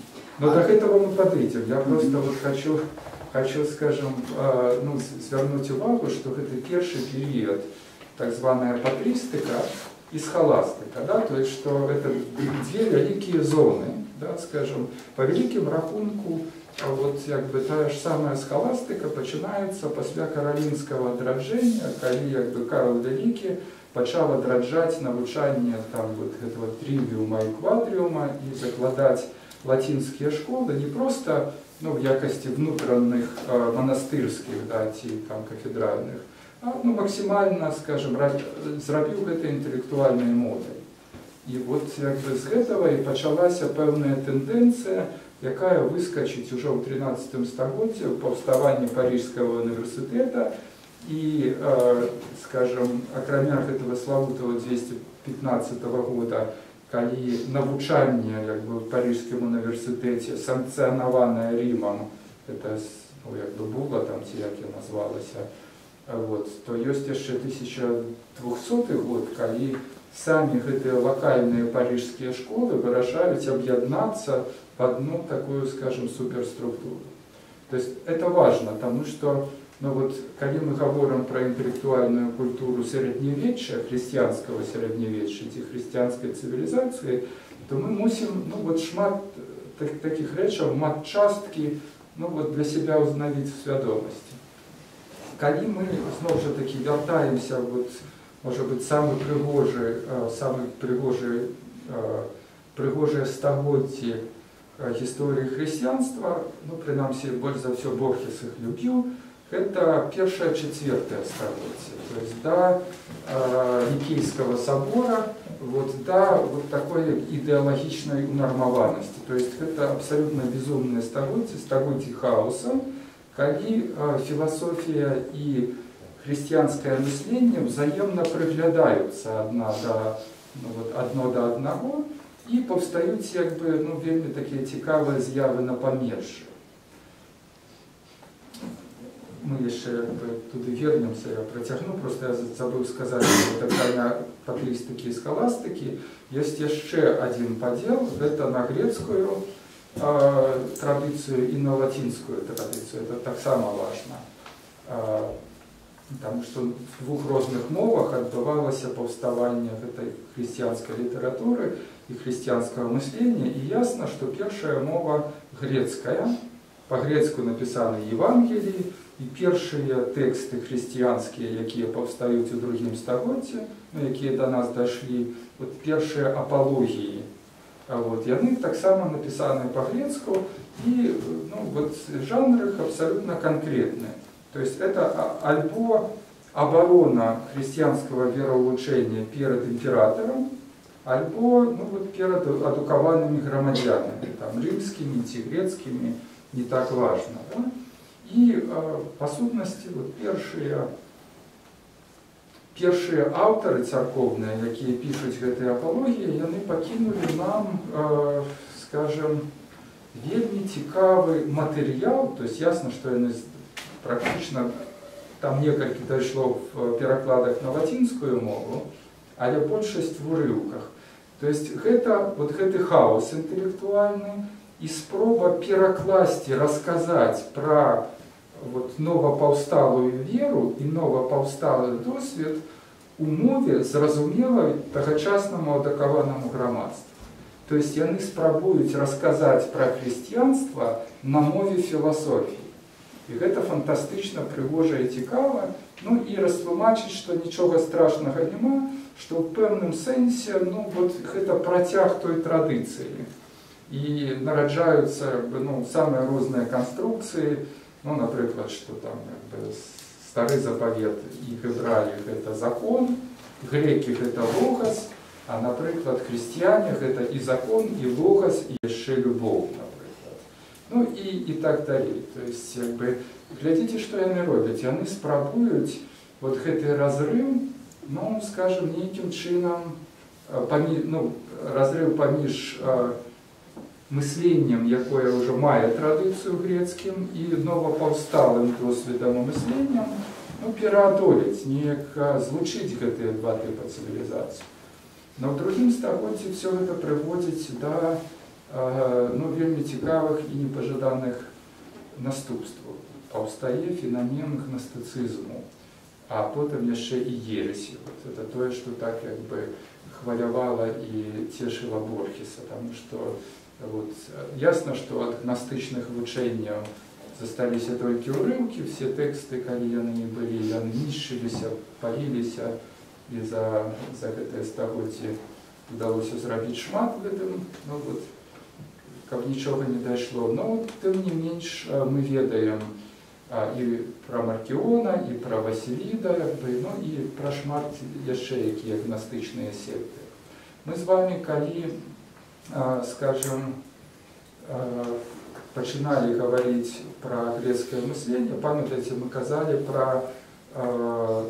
Но до этого мы подойдем. Я просто вот хочу, хочу, скажем, ну, звернуть увагу, что это первый период, так званая патристика и схоластика, да, то есть что это две великие зоны, да, скажем, по великим рахунку, вот як бы та ж самая схоластика починається після каролінського драдження, коли як би Карл Великий почав одраджати навчання там вот этого тривиума и квадриума и закладать латинские школы не просто ну, в якости внутренних э, монастырских, да, ті, там, кафедральных, а ну, максимально, скажем, зробив это интеллектуальной модой. И вот як бы з этого и почалася певная тенденция, яка выскочить уже в тринадцатом стагоддзі в повставанні Парижского университета и, э, скажем, акрамя этого славутого двести пятнадцатого года, коли навучание как бы, в Парижском университете санкционованное Римом, это ну, как бы була там ці, як я назвалася, вот, то есть еще тысяча двухсотый год, коли сами эти локальные парижские школы вырашаюць объединяться в одну такую, скажем, суперструктуру. То есть это важно, потому что ну вот, когда мы говорим про интеллектуальную культуру средневечья, христианского средневечья, христианской цивилизации, то мы мусим ну, вот, шмат так, таких речей, матчастки ну, вот, для себя узнавить в свідомости. Когда мы, снова же таки, вертаемся, вот, может быть, самый пригожий, самый пригожий, пригожие стагоддзі истории христианства, ну, принамсі, больше за все Борхес их любил, это первое четвертое столетие, то есть до э, Никейского собора, вот, до вот такой идеологичной унормованности. То есть это абсолютно безумное столетие, столетие хаоса, когда э, философия и христианское мышление взаимно приглядаются одна до, ну, вот, одно до одного и повстают как бы, ну, вельми такие цікавые з'яви на померши. Мы еще туда вернемся, я протягну, просто я забыл сказать, что такая патристики и схоластики. Есть еще один подел, это на грецкую э, традицию и на латинскую традицию. Это так само важно. Э, потому что в двух разных мовах отбывалось повставание этой христианской литературы и христианского мышления. И ясно, что первая мова грецкая, по-грецку написаны Евангелии, и первые тексты христианские, якія повстают у другим стагоддзі, ну, якія до нас дошли, вот первые апологии, вот, яны так само написаны по-грецку, и ну, вот, жанр их абсолютно конкретный. То есть это альбо оборона христианского вероучения перед императором, альбо ну, вот, перед адукованными громадянами, там, римскими, грецкими, не так важно. Да? И, по сутности, вот, первые, первые авторы церковные, якія пишут этой апологии, они покинули нам, скажем, вельми цікавый материал, то есть ясно, что они практично, там несколько дошло в перекладах на латинскую мову, але большесть в урывках. То есть это, вот это хаос интеллектуальный, и спроба перекласти, рассказать про вот, новопаўсталую веру и новопаўсталы досвед у мове зразумелай тагачаснаму адукаванаму грамадству. То есть яны спрабуюць расказаць про хрысціянства на мове філасофіі. І гэта фантастычна прыгожа і цікава, ну і растлумачыць, што нічога страшнага няма, што ў пэўным сэнсе ну, вот, гэта працяг той традыцыі. И нараджаются ну, самые разные конструкции, ну, например, что там как бы, старый заповед и гебралих это закон, греки это логос, а, например, христиане это и закон, и логос, и еще любовь, например. Ну и, и так далее. То есть, как бы, глядите, что они роблять. Они спробуют вот этот разрыв, ну, скажем, неким чином, помі, ну, разрыв поміж мисленням, якое вже має традицію грецьким, і новопавсталим досвідом мисленням, ну, переодолеть, неяк злучить гэтыя два типа цивилизации. Но в другим стагоддзі все это приводит до ну, вельмі цікавых і непажаданых наступстваў. Паўстае феномен гностицизму, а потым яшчэ і ересі. Вот это тое, што так як бы хвалявала і цешыла Борхеса, таму што вот, ясна, што ад гностычных вучэнняў засталіся толькі ўрыўкі, все тэксты, калі яны не былі, яны нішчыліся, паліліся, і за, за гэтае стагоддзе удалося зрабіць шмат гэтым, ну, вот, каб нічога не дайшло. Но тым не менш мы ведаем а, і пра Маркіона, і пра Васіліда, ну, і пра шмат яшчэ якія гностычныя секты. Мы з вами, калі, а, скажем, а, пачыналі гаварыць пра грэцкае мысленне, памятаеце, мы казалі пра а,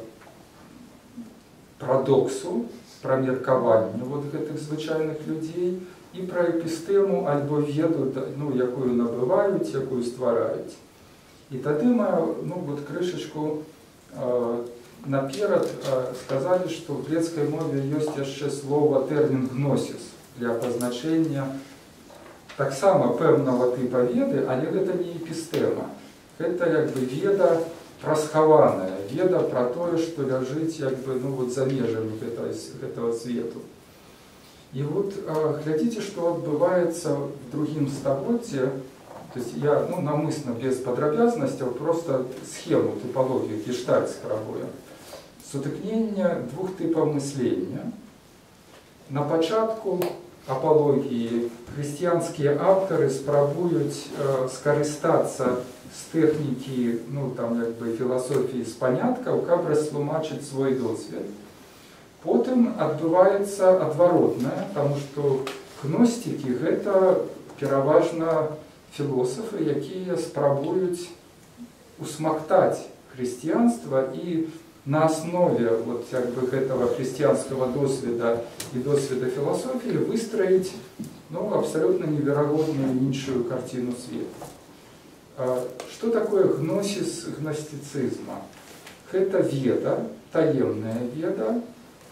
парадоксу, пра меркаванне вот гэтых звычайных людзей і пра эпістэму альбо веду, ну, якую набываюць, якую ствараюць. І тады мы, ну, вот крышачку э, наперад э, сказалі, што ў грэцкай мове ёсць яшчэ слова тэрмін гносіс для пазначэння таксама пэўнага тыпа веды, але гэта не эпістэма. Гэта як бы веда прасхаваная, веда пра тое, што ляжыць як бы, ну, вот за межамі гэтага, гэтага свету. І вот э, глядзіце, што адбываецца в другім стагоддзе. То есть я, ну, намысна без падрабязнасцяў просто схему, тыпалогію, гештальт спрабую. Сутыкнення двух тыпаў мыслення. На пачатку апалогіі хрысціянскія аўтары спрабуюць э, скарыстацца з тэхнікі, ну, там, як бы, філасофіі з паняткаў, каб растлумачыць свой досвед. Потым адбываецца адваротнае, таму што гностікі гэта пераважна філосафы, якія спрабуюць усмактаць хрысціянства і на аснове вот, як бы, гэтага хрысціянскага досведа і досведа філасофіі выстроіць, ну, абсалютна неверагодную іншую карціну свету. Што такое гносіс гностицизма? Гэта веда, таемная веда.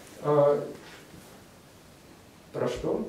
Пра што?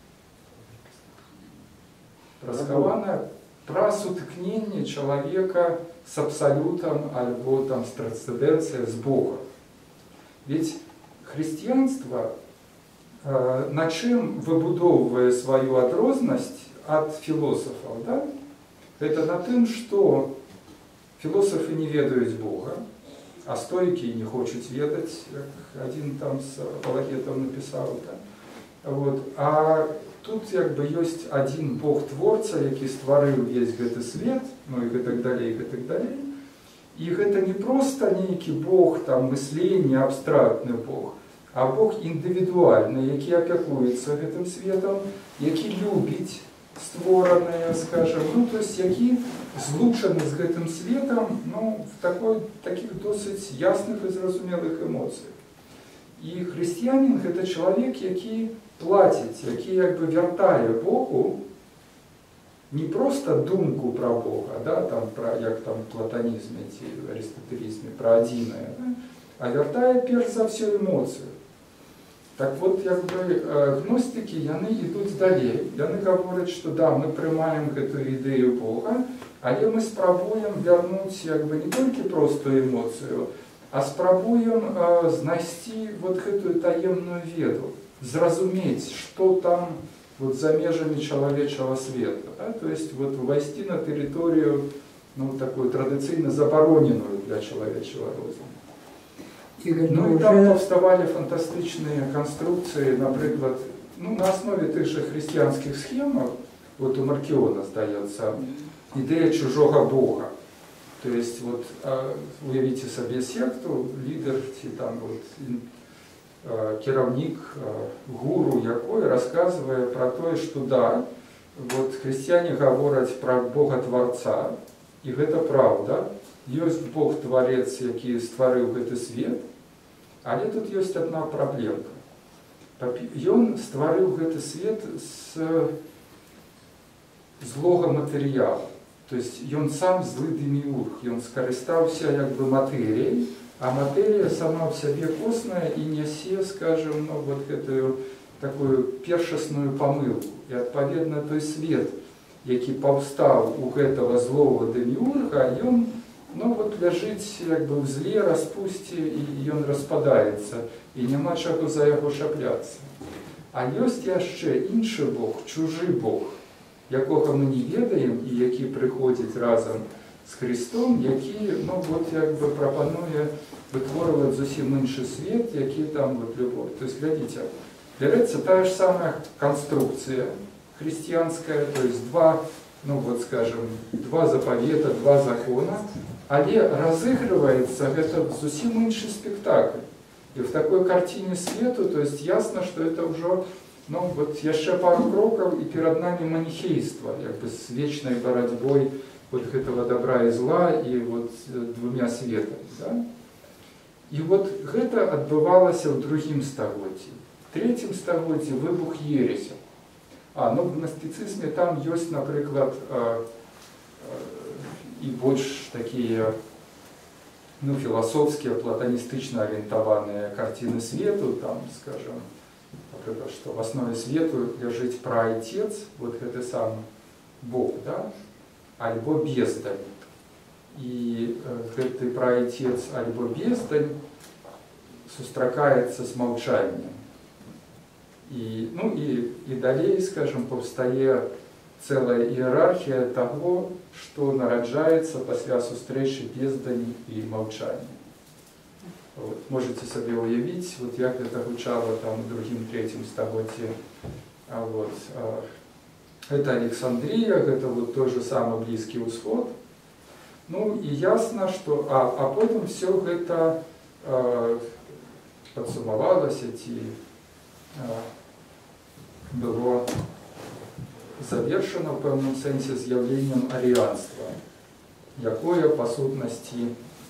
Расхаваная пра сутыкненне чалавека с абсалютам альбо там з трансцэндэнцыяй, з Богом. Ведь хрысціянства э, на чым выбудоўвае сваю адрознасць ад філосафаў, да? Это на тым, што філосафы не ведаюць Бога, а стоікі не хочуць ведаць, як адзін там з апалагетаў напісаў. Да? Вот. А тут як бы ёсць адзін Бог-творца, які стварыў весь гэты свет, ну і гэтак далей, гэтак далей. І гэта не проста нейкі Бог, там, мысленне, абстрактны Бог, а Бог індывідуальны, які апякуецца гэтым светом, які любіць створаныя, скажем, ну, то есть які злучаны з гэтым светом, ну, в такой, таких досыць ясных і зразумелых эмоцыях. І хрысціянін – гэта чалавек, які плаціць, які як бы вяртае Богу не просто думку пра Бога, да, там, пра, як там в платанізме ці в арыстатэлізме, пра адзінае, да, а вяртае перш за ўсё эмоцыю. Так вот, як бы, гностики, яны ідуць далей. Яны гавораць, што да, мы прымаем гэтую ідэю Бога, але мы спрабуем вярнуць як бы не толькі простую эмоцыю, а спрабуем э, знайсці вот гэтую таемную веду, зразумець, што там вот за межамі чалавечага света. Да? То есть вот увайсці на тэрыторыю, ну, такую традыцыйна забароненую для чалавечага розуму. Игорь, ну, ну, и там уже... повставали фантастичные конструкции, например, ну, на основе тех же христианских схем, вот у Маркіона, сдается, идея чужого Бога. То есть, вот, уявите себе секту, лидер, там, вот, керовник, гуру якой, рассказывая про то, что да, вот, христиане говорят про Бога-творца, и это правда. Ёсць Бог-творец, які стварыў гэты свет, але тут ёсць одна праблемка. Ён стварыў гэты свет з злога матэрыялу. То есть ён сам злы деміург, ён скарыстаўся як бы матэрыяй, а матэрыя сама ў сябе косная і нясе, скажем, ну, вот гэтую такую першасную памылку. І адпаведна той свет, які паўстаў у гэтага злого деміурга, ён ну, вот, ляжыць як бы ў зле, распусце, і ён распадаецца, і няма чаго за яго чапляцца. А ёсць яшчэ іншы Бог, чужы Бог, якога мы не ведаем і які прыходзіць разам з Христом, які ну, вот, як бы прапануе вытворваць зусім іншы свет, які там вот, любовь. То есть, глядзіце, берется та же самая конструкция христианская, то есть два, ну вот скажем, два заповета, два закона, але разыгрывается это зусім инший спектакль. И в такой картине свету, то есть ясно, что это уже, ну вот еще пару кроков, и перед нами манихейство, как бы с вечной борьбой вот этого добра и зла, и вот двумя светами, да? И вот это отбывалось в другим стагоддзі. В третьем стагоддзі выбух ересяў. А, ну, в гностицизме там есть, например, э, э, и больше такие, ну, философские, платонистично ориентованные картины свету, там, скажем, например, что в основе свету лежит праотец, вот это сам Бог, да, альбо бездань. И э, этот праотец альбо бездань сустракаецца с молчанием. И, ну и, и далее, скажем, повстае целая иерархия того, что нараджается после сустрэчы бездані и молчания. Вот. Можете себе уявить, вот як это гучало там в другим третьем стагоддзі. А вот, а, это Александрия, это вот тот же самый Близкий Усход. Ну и ясно, что, а, а потом все это а, подсумовалось, эти а, было завершено в певному сенсі з'явленням аріанства, якое, по сутнасці,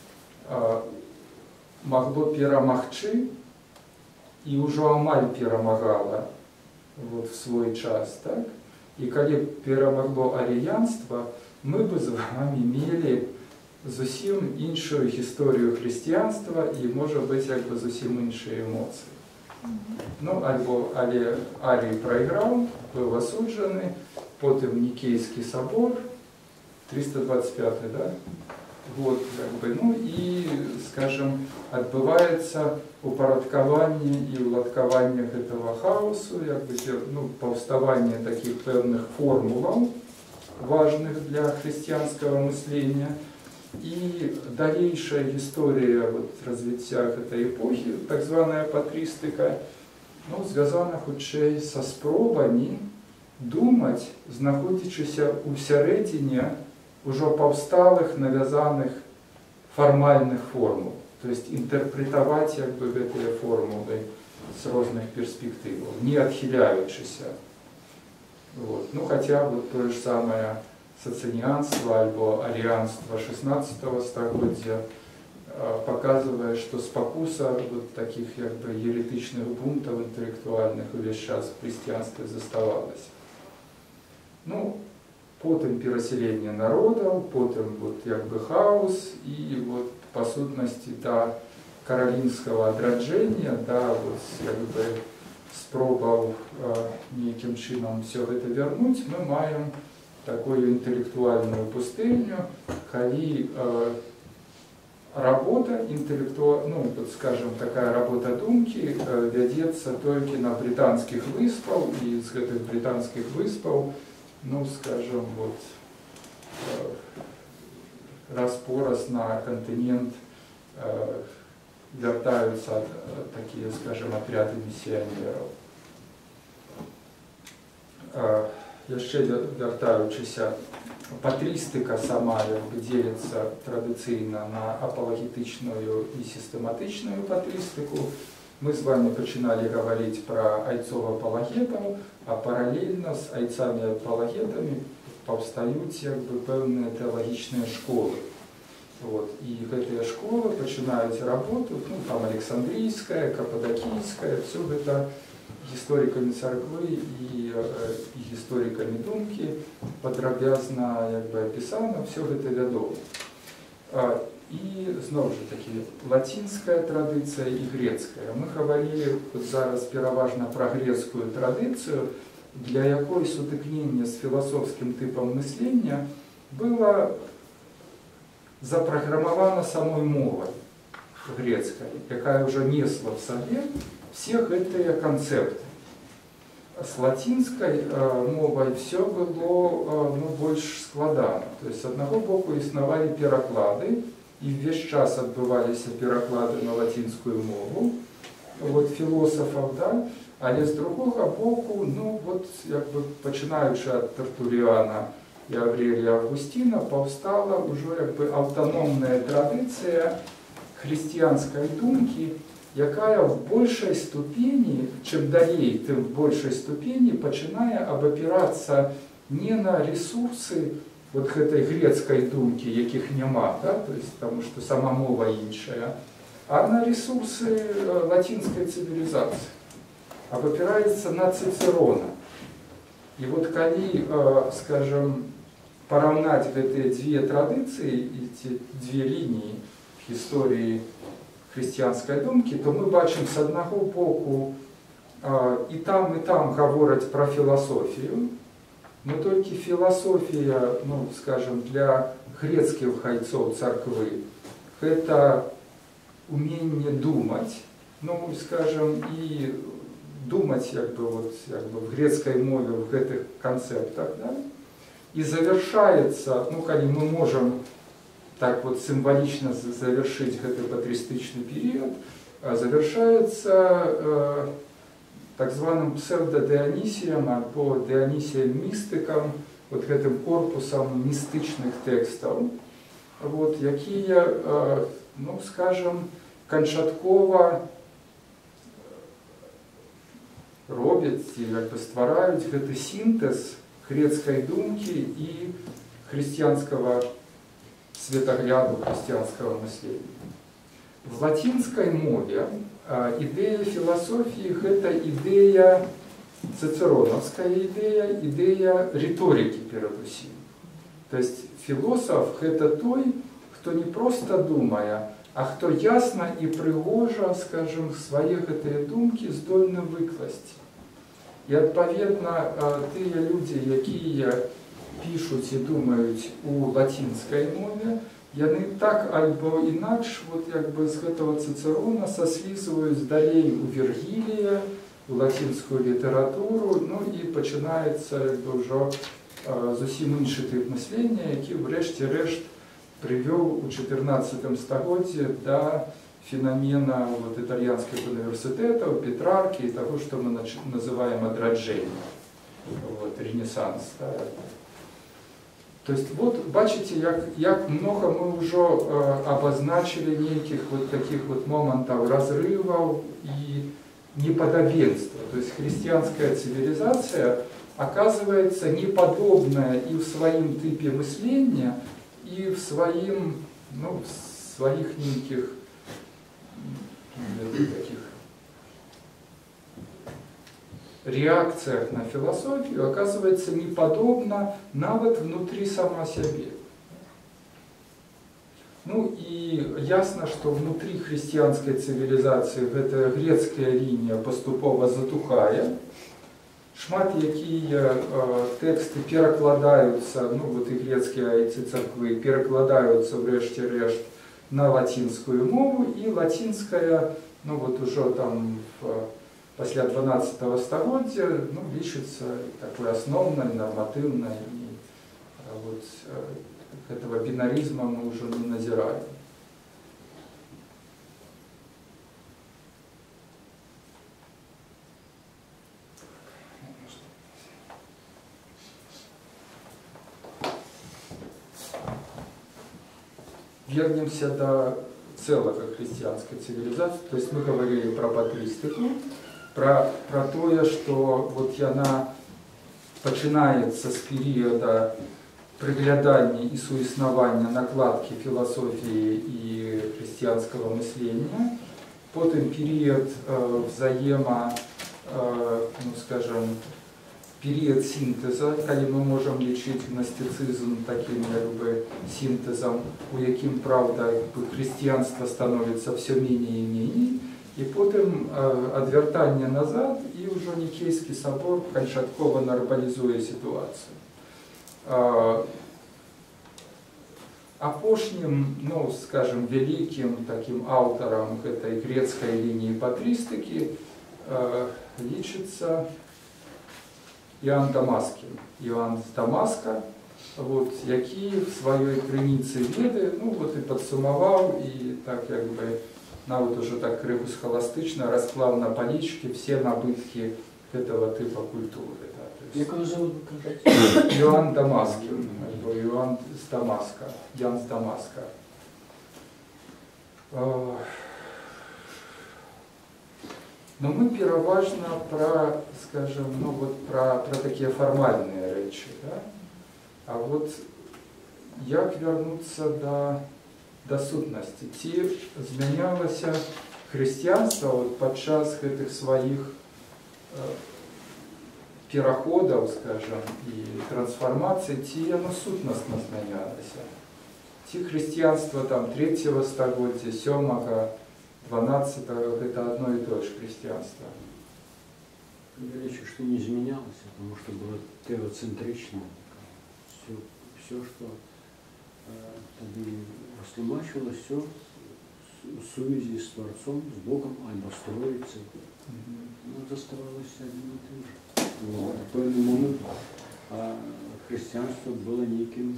могло перамагчы і ўжо амаль перамагала вот, в свой час. Так? І калі перамагло аріянства, мы бы з вами мелі зусім іншую гісторыю хрысціянства і, можа быць, як бы зусім іншыя эмоцыі. Ну, альбо але Арий проиграл, был осуджены, потом Никейский собор, триста двадцать пятый, да? Вот, как бы, ну и, скажем, отбывается упорядкование и уладкование этого хаосу, как бы, ну, повставание таких певных формул, важных для христианского мышления. И дальнейшая история вот, развития этой эпохи, так званая патристика, ну, звязана хутчэй со спробами думать, знаходзячыся ў сярэдзіне ўжо паўсталых, навязаных формальных формул. То есть интерпретовать как бы гэтыя формулы с разных перспектив, не отхиляючыся. Вот. Ну, хотя вот то же самое социнианство альбо арианство шестнадцатого стагоддзя показывает, что спокуса вот таких как бы еретичных бунтов интеллектуальных увесь час в христианстве заставалось. Ну, потом переселение народов, потом вот как бы хаос и вот по сутности до каролинского отраджения, да, вот как бы спробовал э, неким чином все это вернуть, мы маем такую интеллектуальную пустыню, коли э, работа интеллектуальная, ну, вот, скажем, такая работа думки э, ведется только на британских выспах, и из этих британских выспов, ну, скажем, вот, э, раз-пораз на континент э, вертаются э, такие, скажем, отряды миссионеров. Э, Яшчэ вяртаючыся, патрыстыка сама дзеліцца традыцыйна на апалагетычную і сістэматычную патрыстыку. Мы з вами пачыналі гаварыць пра айцоў-апалагетаў, а паралельна з айцамі-апалагетамі паўстаюць як бы пэўныя тэалагічныя школы. Вот. І гэтыя школы пачынаюць работу, ну, там Александрійская, Каппадокійская, все гэта историками церкви и, и историками думки подробязно как бы описано, все это вядомо. і, знову ж таки, латинская традиция и грецкая. Мы говорили вот зараз пераважна про грецкую традицию, для якой сутыкнение с философским типом мышления было запрограммовано самой мовой грецкой, якая уже несла в себе всех эти концепты. С латинской э, мовой все было э, ну, больше складано. То есть, с одного боку існували переклады, и весь час отбывались переклады на латинскую мову, вот, философов, да, але с другого боку, ну, вот, как бы, починаючи от Тертулиана и Аврелия Августина, повстала уже как бы автономная традиция христианской думки, якая в большей ступени, чем далее, тем в большей ступени, починая обопираться не на ресурсы вот этой грецкой думки, яких нема, да, то есть, потому что сама мова іншая, а на ресурсы латинской цивилизации. Обопирается на Цицерона. И вот коли, скажем, поравнать эти две традиции, эти две линии в истории христианской думки, то мы бачим с одного боку и там, и там говорят про философию, но только философия, ну, скажем, для грецких хайцов церквы, это умение думать, ну, скажем, и думать, как бы, вот, как бы, в грецкой мове, в этих концептах, да? И завершается, ну, когда мы можем так вот символично завершить этот патристичный период, завершается э, так званым псевдодионисием, або дионисием мистиком, вот этим корпусом мистичных текстов, вот, якія, э, ну, скажем, канчаткова робят и как бы ствараюць гэты синтез грецкой думки и христианского светогляду, христианского мышления. В латинской мове э, идея философии – это идея цицероновская идея, идея риторики передусім. То есть философ – это той, кто не просто думая, а кто ясно и пригожа, скажем, свои гэтыя думки здольны выкласці. И, отповедно, тыя люди, якія пишут и думают у латинской мове, яны так альбо інакш, вот як бы з гэтага Цицерона сослизываюць далей у Вергилия, у латинскую литературу, ну и починается як бы уже зусім іншы тип мышлення, які врешті-решт привел у четырнадцатом стагоддзі до феномена вот, итальянских университетов, Петрарки и того, что мы называем одраджением, вот, ренессанс. Да. То есть вот, бачите, як, як много мы уже э, обозначили неких вот таких вот моментов разрывов и неподобенства. То есть христианская цивилизация оказывается неподобная и в своем типе мышления, и в своим, ну, в своих неких таких реакциях на философию оказывается неподобна нават внутри сама себе. Ну и ясно, что внутри христианской цивилизации эта грецкая линия поступово затухает. Шмат якія э, тексты перекладаются, ну вот и грецкие эти церквы перекладаются врешті-решт на латинскую мову, и латинская, ну вот уже там в, после дванадцатого стагоддзя, ну, лічится такой основной, нормативной, и э, вот э, этого бинаризма мы уже не назираем. Вернемся до целого христианской цивилизации, то есть мы говорили про патристику, про, про то, что вот она починается с периода приглядания и суіснавання накладки философии и христианского мышления, потом период э, взаимо, э, ну скажем, период синтеза, когда мы можем лечить гностицизм таким как бы синтезом, у яким, правда, христианство становится все менее и менее, и потом э, отвертание назад, и уже Никейский собор кончатково нормализует ситуацию. Э, Апошнім, ну, скажем, великим таким автором этой грецкой линии патристики э, лічится Иоанн Дамаскин. Иоанн з Дамаска, вот, який в своей крыніцы веды, ну, вот, и подсумовал, и так, как бы, нават уже так крыху схоластично расклал на поличке все набытки этого типа культуры. Як його зовут, ви кажете? Иоанн Дамаскин, Иоанн с Дамаска, Ян с Дамаска. Но мы переважно про, скажем, ну вот про, про такие формальные речи, да? А вот як вернуться до, до сутности? Ці змянялося христианство вот подчас этих своих пераходов, скажем, и трансформации, ці оно сутностно змянялося. Ці христианство там третьего столетия, сёмого, дванадцатого, это одно и то же христианство. Я речу, что не изменялось, потому что было теоцентрично. Все, все что э, тогда растлумачивалось, все в связи с Творцом, с Богом, альбо с Троицей. Но это оставалось одним и тем же. Но в тот момент а христианство было неким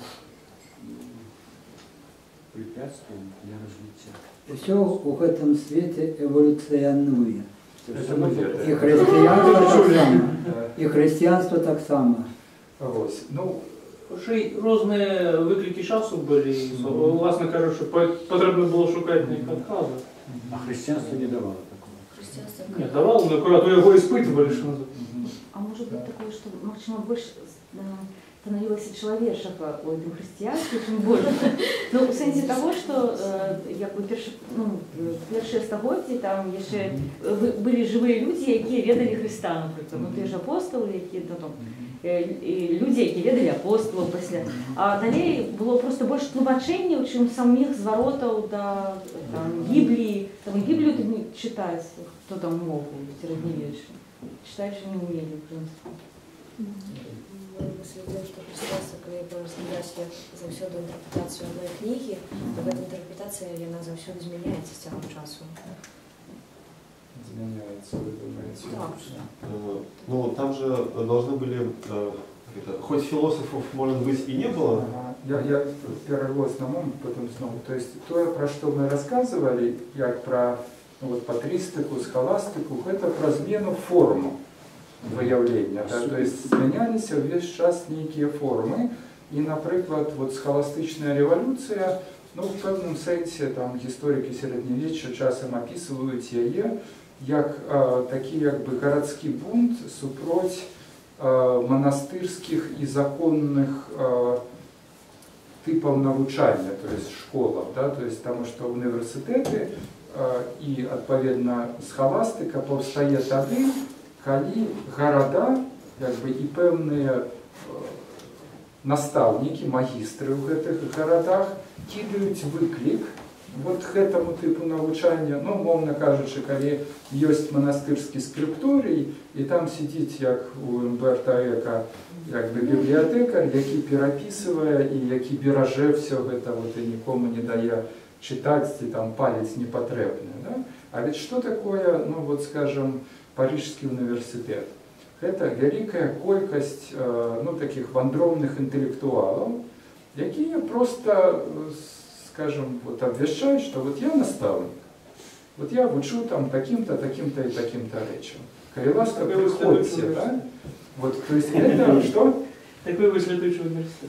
препятствием для развития. Все в этом свете эволюционует. Это мы верно. И христианство так само. И христианство так само. Ось. Ну, Вже й різні виклики часу були, і, власне кажучи, потрібно було шукати на їх відкази. А христианство не давало такого. Христианство Ні, давало, но аккуратно його испытывали, что называется. А может быть такое, что максимум больше становилось человечего у этого христианства, чем больше. Ну, в сенсі того, що як би перші, ну, перші стагодці там ще були живі люди, які ведали Христа, наприклад. Ну, ті ж апостоли, які ну, там, і люди, які ведали апостолів після. А далі було просто більше тлумачення, чим самих зворотів до там, Біблії. Там і Біблію ти не читаєш, хто там мог у середньовіччі. Читаєш і не вміли, в принципі. Мы следуем, что христианство, коли розглядаюся завсёды інтерпретацію одної книги, то эта интерпретация, она завсёды зміняється з цього часу. изменяется, вы думаете? Так. Ну, там же должны были, это, хоть философов, может быть, и не было. Ага. Я, я перерву основном, потом снова. То есть то, про что мы рассказывали, как про ну, вот, патристику, схоластику, это про змену форму выявления. Да? То есть змінялись весь час некие формы. І, наприклад, от схоластична революція, ну, в певному сенсі там історики середньовіччя часом описують її як а, такий якби городський бунт супроть а, монастирських і законних а, типів навчання, то есть школах, да, то есть тому що університети а, і, відповідно, схоластика повстає тоді, коли города, якби, і певні наставники, магистры в этих городах кидают выклик вот к этому типу навчання. Ну, мовно кажучи, коли є монастирський скрипторій, і там сидить, як у Умберто Еко, якби бібліотекар, який переписує і який береже все це вот, і нікому не дає читати, і там палець не потрібний. Да? А ведь что такое, ну вот скажем, Парижский университет? Это великая колькость ну, таких вандровных интеллектуалов, которые просто, скажем, вот, обвещают, что вот я наставник, вот я учу там таким-то, таким-то и таким-то речам. Кареласка, приходите, да? Вот, то есть это что? Такой вы следующий университет.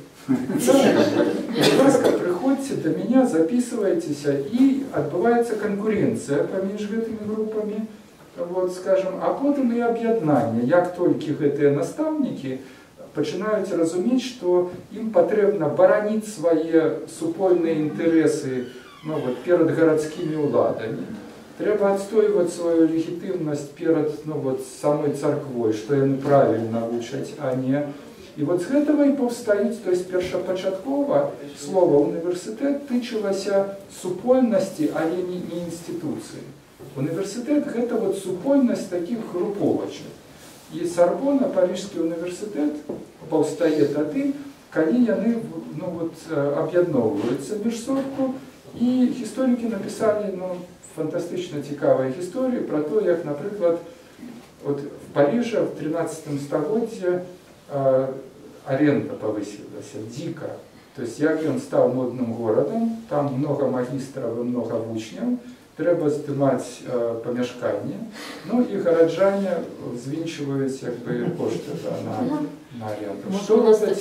Кареласка, приходите до меня, записывайтесь, и отбывается конкуренция поміж этими группами. Вот, скажем, а потім і об'єднання, як тільки ці наставники починають розуміти, що їм потрібно боронити свої супольні інтереси ну, вот, перед городськими владами. трэба адстойваць сваю легітымнасць перад ну, вот, самой царквой, што яны правільна вучаць, а не. І вот з гэтага і паўстаюць, то есть першапачаткова слова універсітэт тычылася супольнасці, але не, не інстытуцыі. Універсітэт гэта вот супольнасць такіх груповачак. І Сарбона, Парижскі універсітэт, паўстае тады, калі яны ну, вот, аб'ядноўваюцца між сабой, і гісторыкі напісалі ну, фантастычна цікавыя гісторыі пра то, як, напрыклад, вот, в Парижа в тринадцатым стагоддзі э, аренда павысілася дзіка. То есть як ён стаў модным горадам, там много магістраў і много вучняў, трэба здымаць э, памяшканне, ну і гараджане звінчваюць як бы кошты да, на, на аренду. Што робяць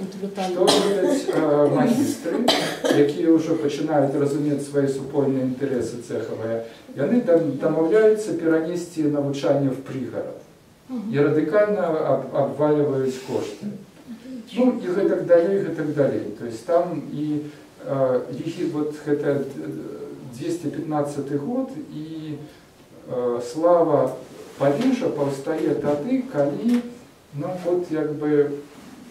э, магістры, якія ўжо пачынаюць разумець свае супольныя інтарэсы цэхавыя, яны там дамаўляюцца перанесці навучанне в прыгарад і радыкальна аб, абвальваюць кошты. Ну і гэтак далей, гэтак далей. То есть там і э, вот гэта двести пятнадцатый год, и э, слава Парижа паўстае тады, калі ну, вот, як бы,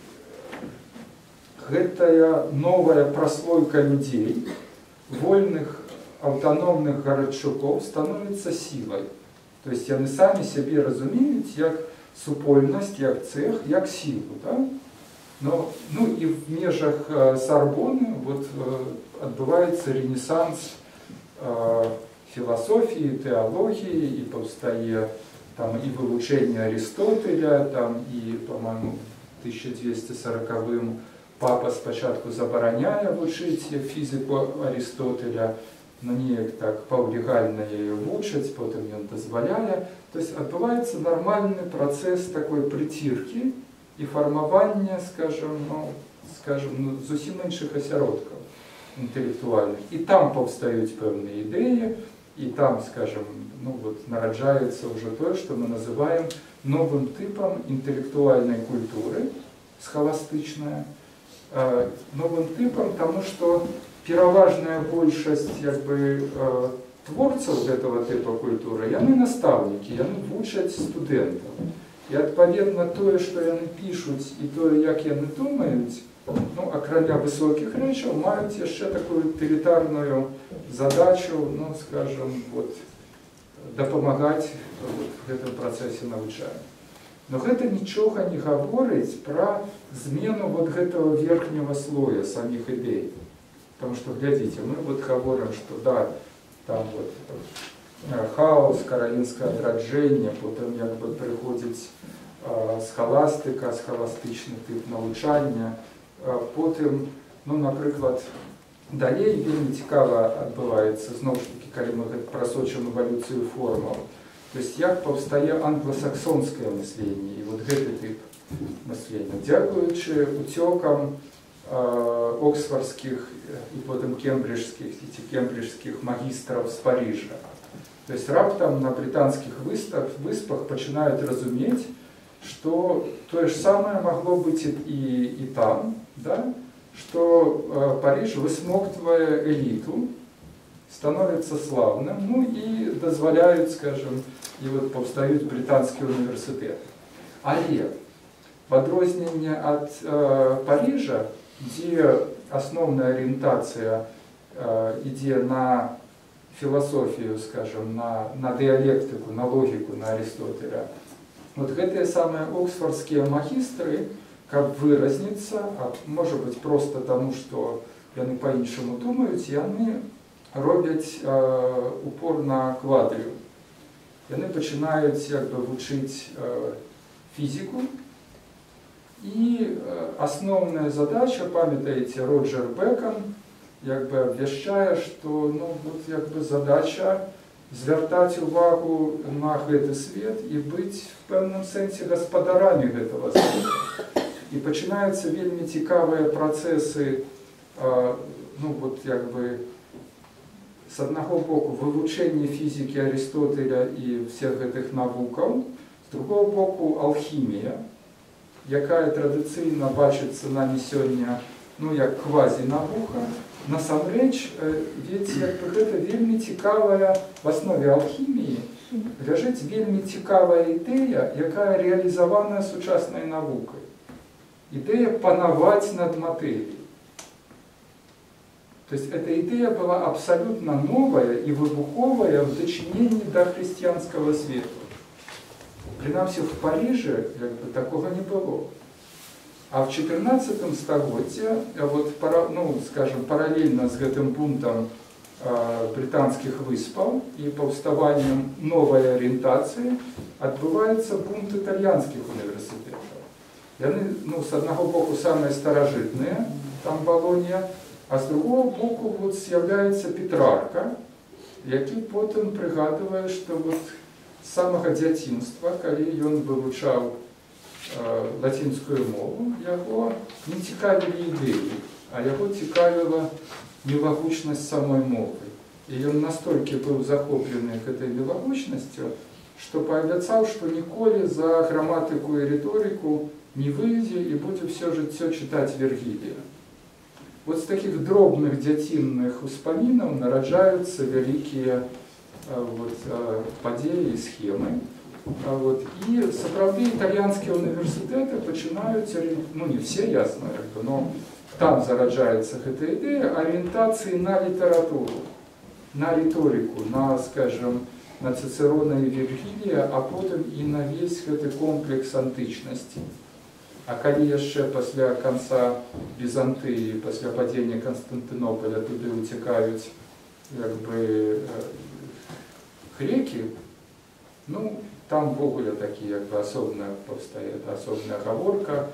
гэтая новая праслойка людзей, вольных аўтаномных гарадчукоў становіцца сілай. То есть яны самі сябе разумеюць як супольнасць, як цэх, як сілу. Да? Но, ну і в межах э, Сарбоны вот, э, адбываецца ренессанс философии, теологии, и паўстае там и вывучение Аристотеля, там и, по-моему, в тысяча двести сороковым папа спочатку забараняе вучыць фізіку Аристотеля, но неяк так паўлегальна яе вучаць, потым ён дазваляе. То есть адбываецца нормальный процесс такой притирки и формования, скажем, ну, скажем, ну, зусім іншых асяродкаў интеллектуальных. И там повстают певные идеи, и там, скажем, ну вот нараджается уже то, что мы называем новым типом интеллектуальной культуры, схоластичная, э, новым типом, потому что пераважная большасць як бы, э, творцаў этого типа культуры, яны наставники, яны вучаць студентов. И отповедно то, что яны пишут, и то, як яны думаюць, ну, акрамя высоких рэчаў, маюць яшчэ такую утилитарную задачу, ну, скажем, вот, дапамагаць вот, в этом процессе навучання. Но гэта нічога не гаворыць пра змену вот гэтага верхнего слоя самих идей. Потому что, глядите, мы вот говорим, что да, там вот хаос, каралінскае адраджэнне, потым як бы прыходзіць э, схаластыка, схаластычны тып навучання. Потым, ну, напрыклад, далей вельмі цікава адбываецца, зноў ж такі, калі мы прасочым эвалюцыю формаў. То есть як паўстае англосаксонскае мысленне, і вот гэты тып мыслення. Дзякуючы уцёкам э, оксфордскіх і потым кембриджскіх ці кембриджскіх магістраў з Парижа. То есть раптам на британскіх выспах, выспах пачынаюць разумець, что то же самое могло быть и, и, и там, да? Что э, Париж, высмоктывая элиту, становится славным, ну и дозволяют, скажем, и вот повстают британские университеты. Але в адрозненне от э, Парижа, где основная ориентация э, идет на философию, скажем, на, на диалектику, на логику, на Аристотеля, вот гэтыя самыя оксфордскія магістры, каб выразніцца, а может быть просто тому, что яны по-іншаму думаюць, яны робяць э, упор на квадрію. Яны пачынаюць як бы вучыць э, фізіку, і э, асноўная задача, памятаеце, Роджер Бекон як бы абвяшчае, што ну, вот, як бы задача звяртаць увагу на гэты свет і быць в пэўным сэнсе гаспадарамі гэтага света. І пачынаюцца вельмі цікавыя працэсы, э, ну вот як бы с аднаго боку вывучэння фізікі Аристотеля і всех гэтых навукаў, з другого боку алхімія, якая традыцыйна бачыцца нами сёння ну як квазі-навука, насамрэч, ведь як бы гэта вельмі цікавая в аснове алхіміі ляжыць вельмі цікавая ідэя, якая реалізаваная сучаснай навукай. Ідэя панаваць над матэріяй. То есть эта идея была абсолютно новая и выбуховая в дочинении до христианского света. Принамсі в Париже как бы, такого не было. А в четырнадцатом стагоддзі, вот, ну, скажем, параллельно с этим бунтом э, британских выспаў и повставанием новой ориентации отбывается бунт итальянских университетов. Яны, ну, с одного боку, самые старожитные, там Болонья, а з другого боку вот, з'являецца Петрарка, які потым прыгадвае, што вот, з самага дзяцінства, калі ён вывучаў э, лацінскую мову, яго не цікавілі ідэі, а яго цікавіла мілагучнасць самой мовы. І ён настолькі быў захоплены гэтай мілагучнасцю, што паабяцаў, што ніколі за граматыку і рыторыку не выйдзе і будзе ўсё жыццё чытаць Вергілія. Вот с таких дробных дзяцінных успамінаў нараджаюцца вялікія вот, падзеі і схемы. Вот. І сапраўды італьянскія універсітэты пачынаюць, ну не все, ясно, но там зараджаецца гэта ідэя арыентацыі на літаратуру, на рыторыку, на, скажем, на Цицерона і Вергілія, а потым і на весь гэты комплекс антычнасці. А калі яшчэ пасля канца Візантыі, пасля падзення Канстантынополя туды уцякаюць як бы грекі, ну там ввогуле такі як бы асобная паўстае, асобная гаворка.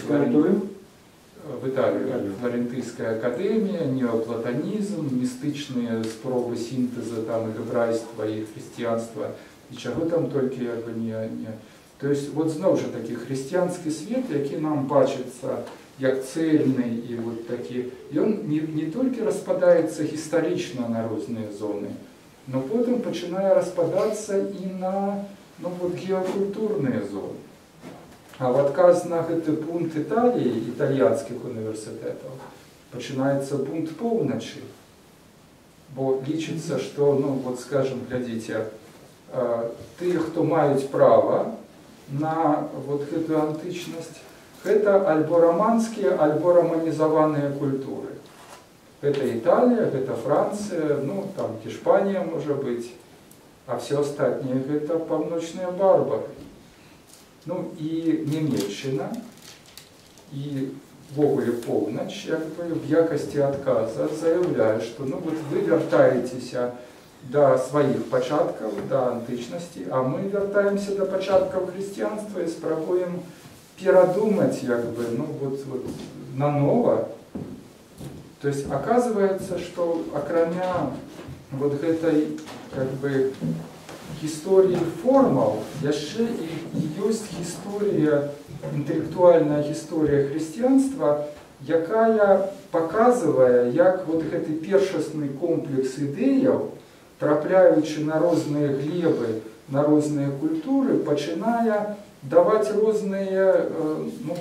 В Італію Флорентыйская акадэмія, неоплатанізм, містычныя спробы сінтэза там і гебрайства і хрысціянства, і чаго там толькі як бы не не. То есть вот зноў жа такі хрысціянскі свет, які нам бачыцца як цельны і вот такі, ён не, не толькі распадаецца гістарычна на розныя зоны, но потым пачынае распадацца і на ну, вот, геакультурныя зоны. А в адказ на гэты бунт Італіі, італьянскіх універсітэтаў, пачынаецца бунт поўначы. Бо лічыцца, што, ну вот скажем, глядзіце, тыя, хто маюць права на вот гэтую антычнасць, гэта альбо раманскія, альбо раманізаваныя культуры. Гэта Італія, гэта Францыя, ну там Іспанія можа быць, а все астатнія гэта паўночныя барбары. Ну і Нямецчына, і ввогуле поўнач, як бы в якасці адказа заяўляе, што ну вот вы вяртаецеся до своих пачаткаў, до антычнасці, а мы вяртаемся до пачаткаў хрысціянства і спрабуем перадумаць як бы, ну, вот, вот, нанова. То есть оказывается, что акрамя вот гэтай как бы гісторыі формаў, яшчэ і ёсць гісторыя, інтэлектуальная гісторыя хрысціянства, якая показывае, як вот гэты першасны комплекс ідэяў, трапляючы на розныя глебы, на розныя культуры, пачынае даваць розныя, ну,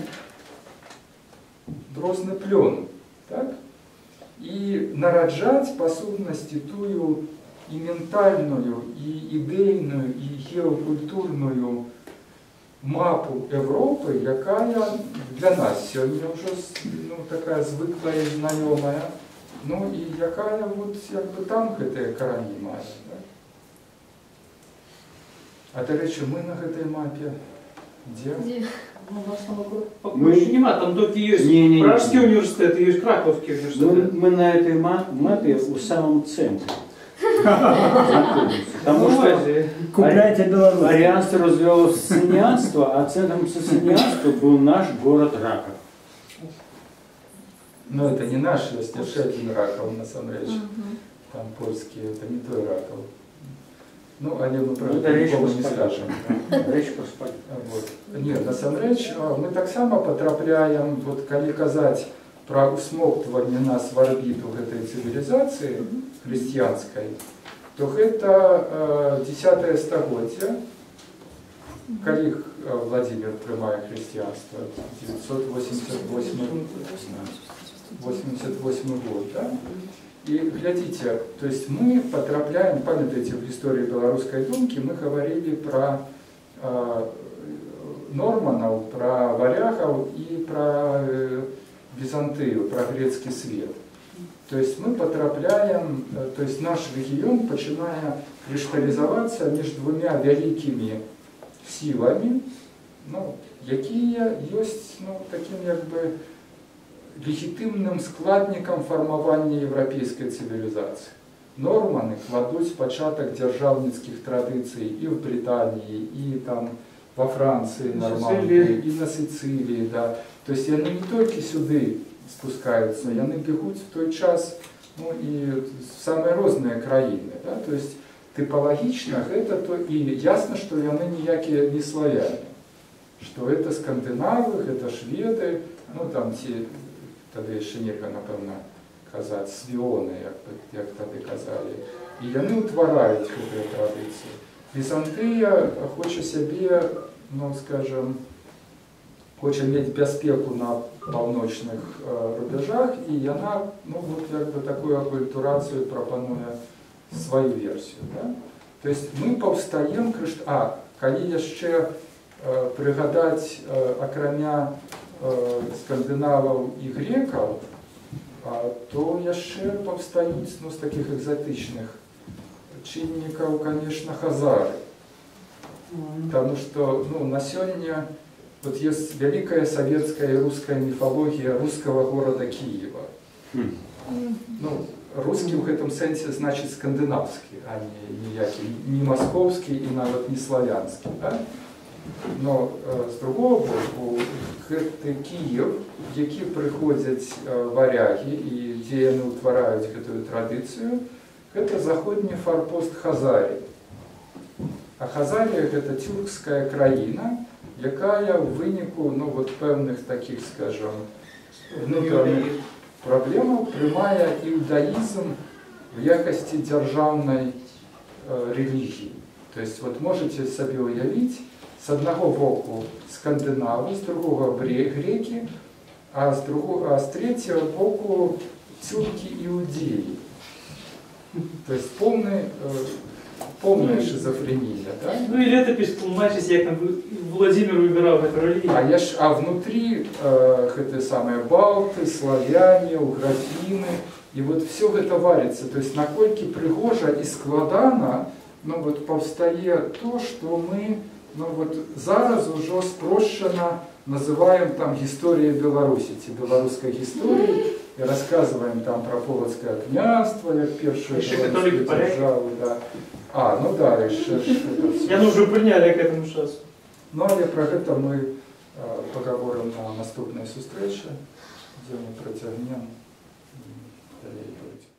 розны плён, так? І нараджаць, па сутнасці, тую і ментальную, і ідэйную, і геакультурную мапу Европы, якая для нас сёння ўжо ну, такая звыклая і знаёмая, ну і якая вот, як бы там гэтыя карані мае. Да? А до речі, мы на гэтай мапе дзе? Ну, у нас там больше нема, там только есть не, не, Пражский не. университет и есть Краковский университет. Мы, мы на этой мапе в самом центре. Потому что арианство развело сценианство, а центром сценианства был наш город Раков. Ну это не наш, есть еще один Раков, на самом деле. Там польские, это не той Раков. Ну, о нем мы правда нікому не скажем. Речь поспать. Вот. Нет, на самом деле, мы так само потрапляем, вот, коли казать про усмоктывание нас в орбиту этой цивилизации христианской, то это десятое стагоддзе, коли Владимир прымае христианство, девятьсот восемьдесят восьмой. восемьдесят восьмой год, да? И глядите, то есть мы потрапляем, памятаете, в истории белорусской думки мы говорили про э, Норманов, про варягов и про э, Византию, про грецкий свет. То есть мы потрапляем, э, то есть наш регион, начиная кристаллизоваться между двумя великими силами, ну, якія ёсць, ну, таким якби легітимним складником формування європейської цивілізації. Нормани кладуть початок державницьких традицій і в Британії, і там во Франції, Нормандії, і на Сицилії. Да. Тобто вони не тільки сюди спускаються, вони бігуть в той час, ну, і в самі різні країни. Да. Тобто типологічно це то, і ясно, що вони ніякі не славяни. Що це скандинави, це шведи, ну там ці, тоді ще нельга, напевно, казати, свіони, як, як тоді казали. І вони утворають ці традиції. Візантія хоче собі, ну, скажем, хоче мати безпеку на північних э, рубежах, і вона, ну, вот, якби, таку акультурацію пропонує свою версію. Да? Тобто ми повстаємо, а, коли ще э, пригадати, э, окромя э, скандинавів і греків, а, то ще повстають, ну, з таких екзотичних чинников, конечно, хазары. Потому что, ну, на сегодня вот есть великая советская и русская мифология русского города Киева. Ну, русский в этом сенсе значит скандинавский, а не, ніякий, не московский и навіть не славянский. Да? Но э, з другого боку, Київ, в який приходять э, варяги і де вони утворають цю традицію, это заходний форпост Хазарии. А Хазария – это тюркская країна, якая в виніку, ну, вот певних таких, скажем, внутрішніх проблем приймає іудаїзм в якості державної э, релігії. То есть, вот можете собі уявити, з одного боку скандинави, з другого греки, а з, другого, а з третього боку тюрки-іудеї. То есть полная, полная шизофрения, да? Ну и летопись тлумачить, як там Владимир выбирал эту религию. А, я ж, а внутри э, это самые балты, славяне, уграфины, и вот все это варится. То есть накольки пригожа и складана, ну вот повстає то, что мы, ну вот зараз уже спрощенно называем там история Беларуси, белорусской истории. И рассказываем там про Полоцкое княжество, як першую державу. Да. А, ну да, еще. Я ну уже приняли к этому часу. Ну, але про это мы э, поговорим на наступной зустрічі, де ми протягнемо.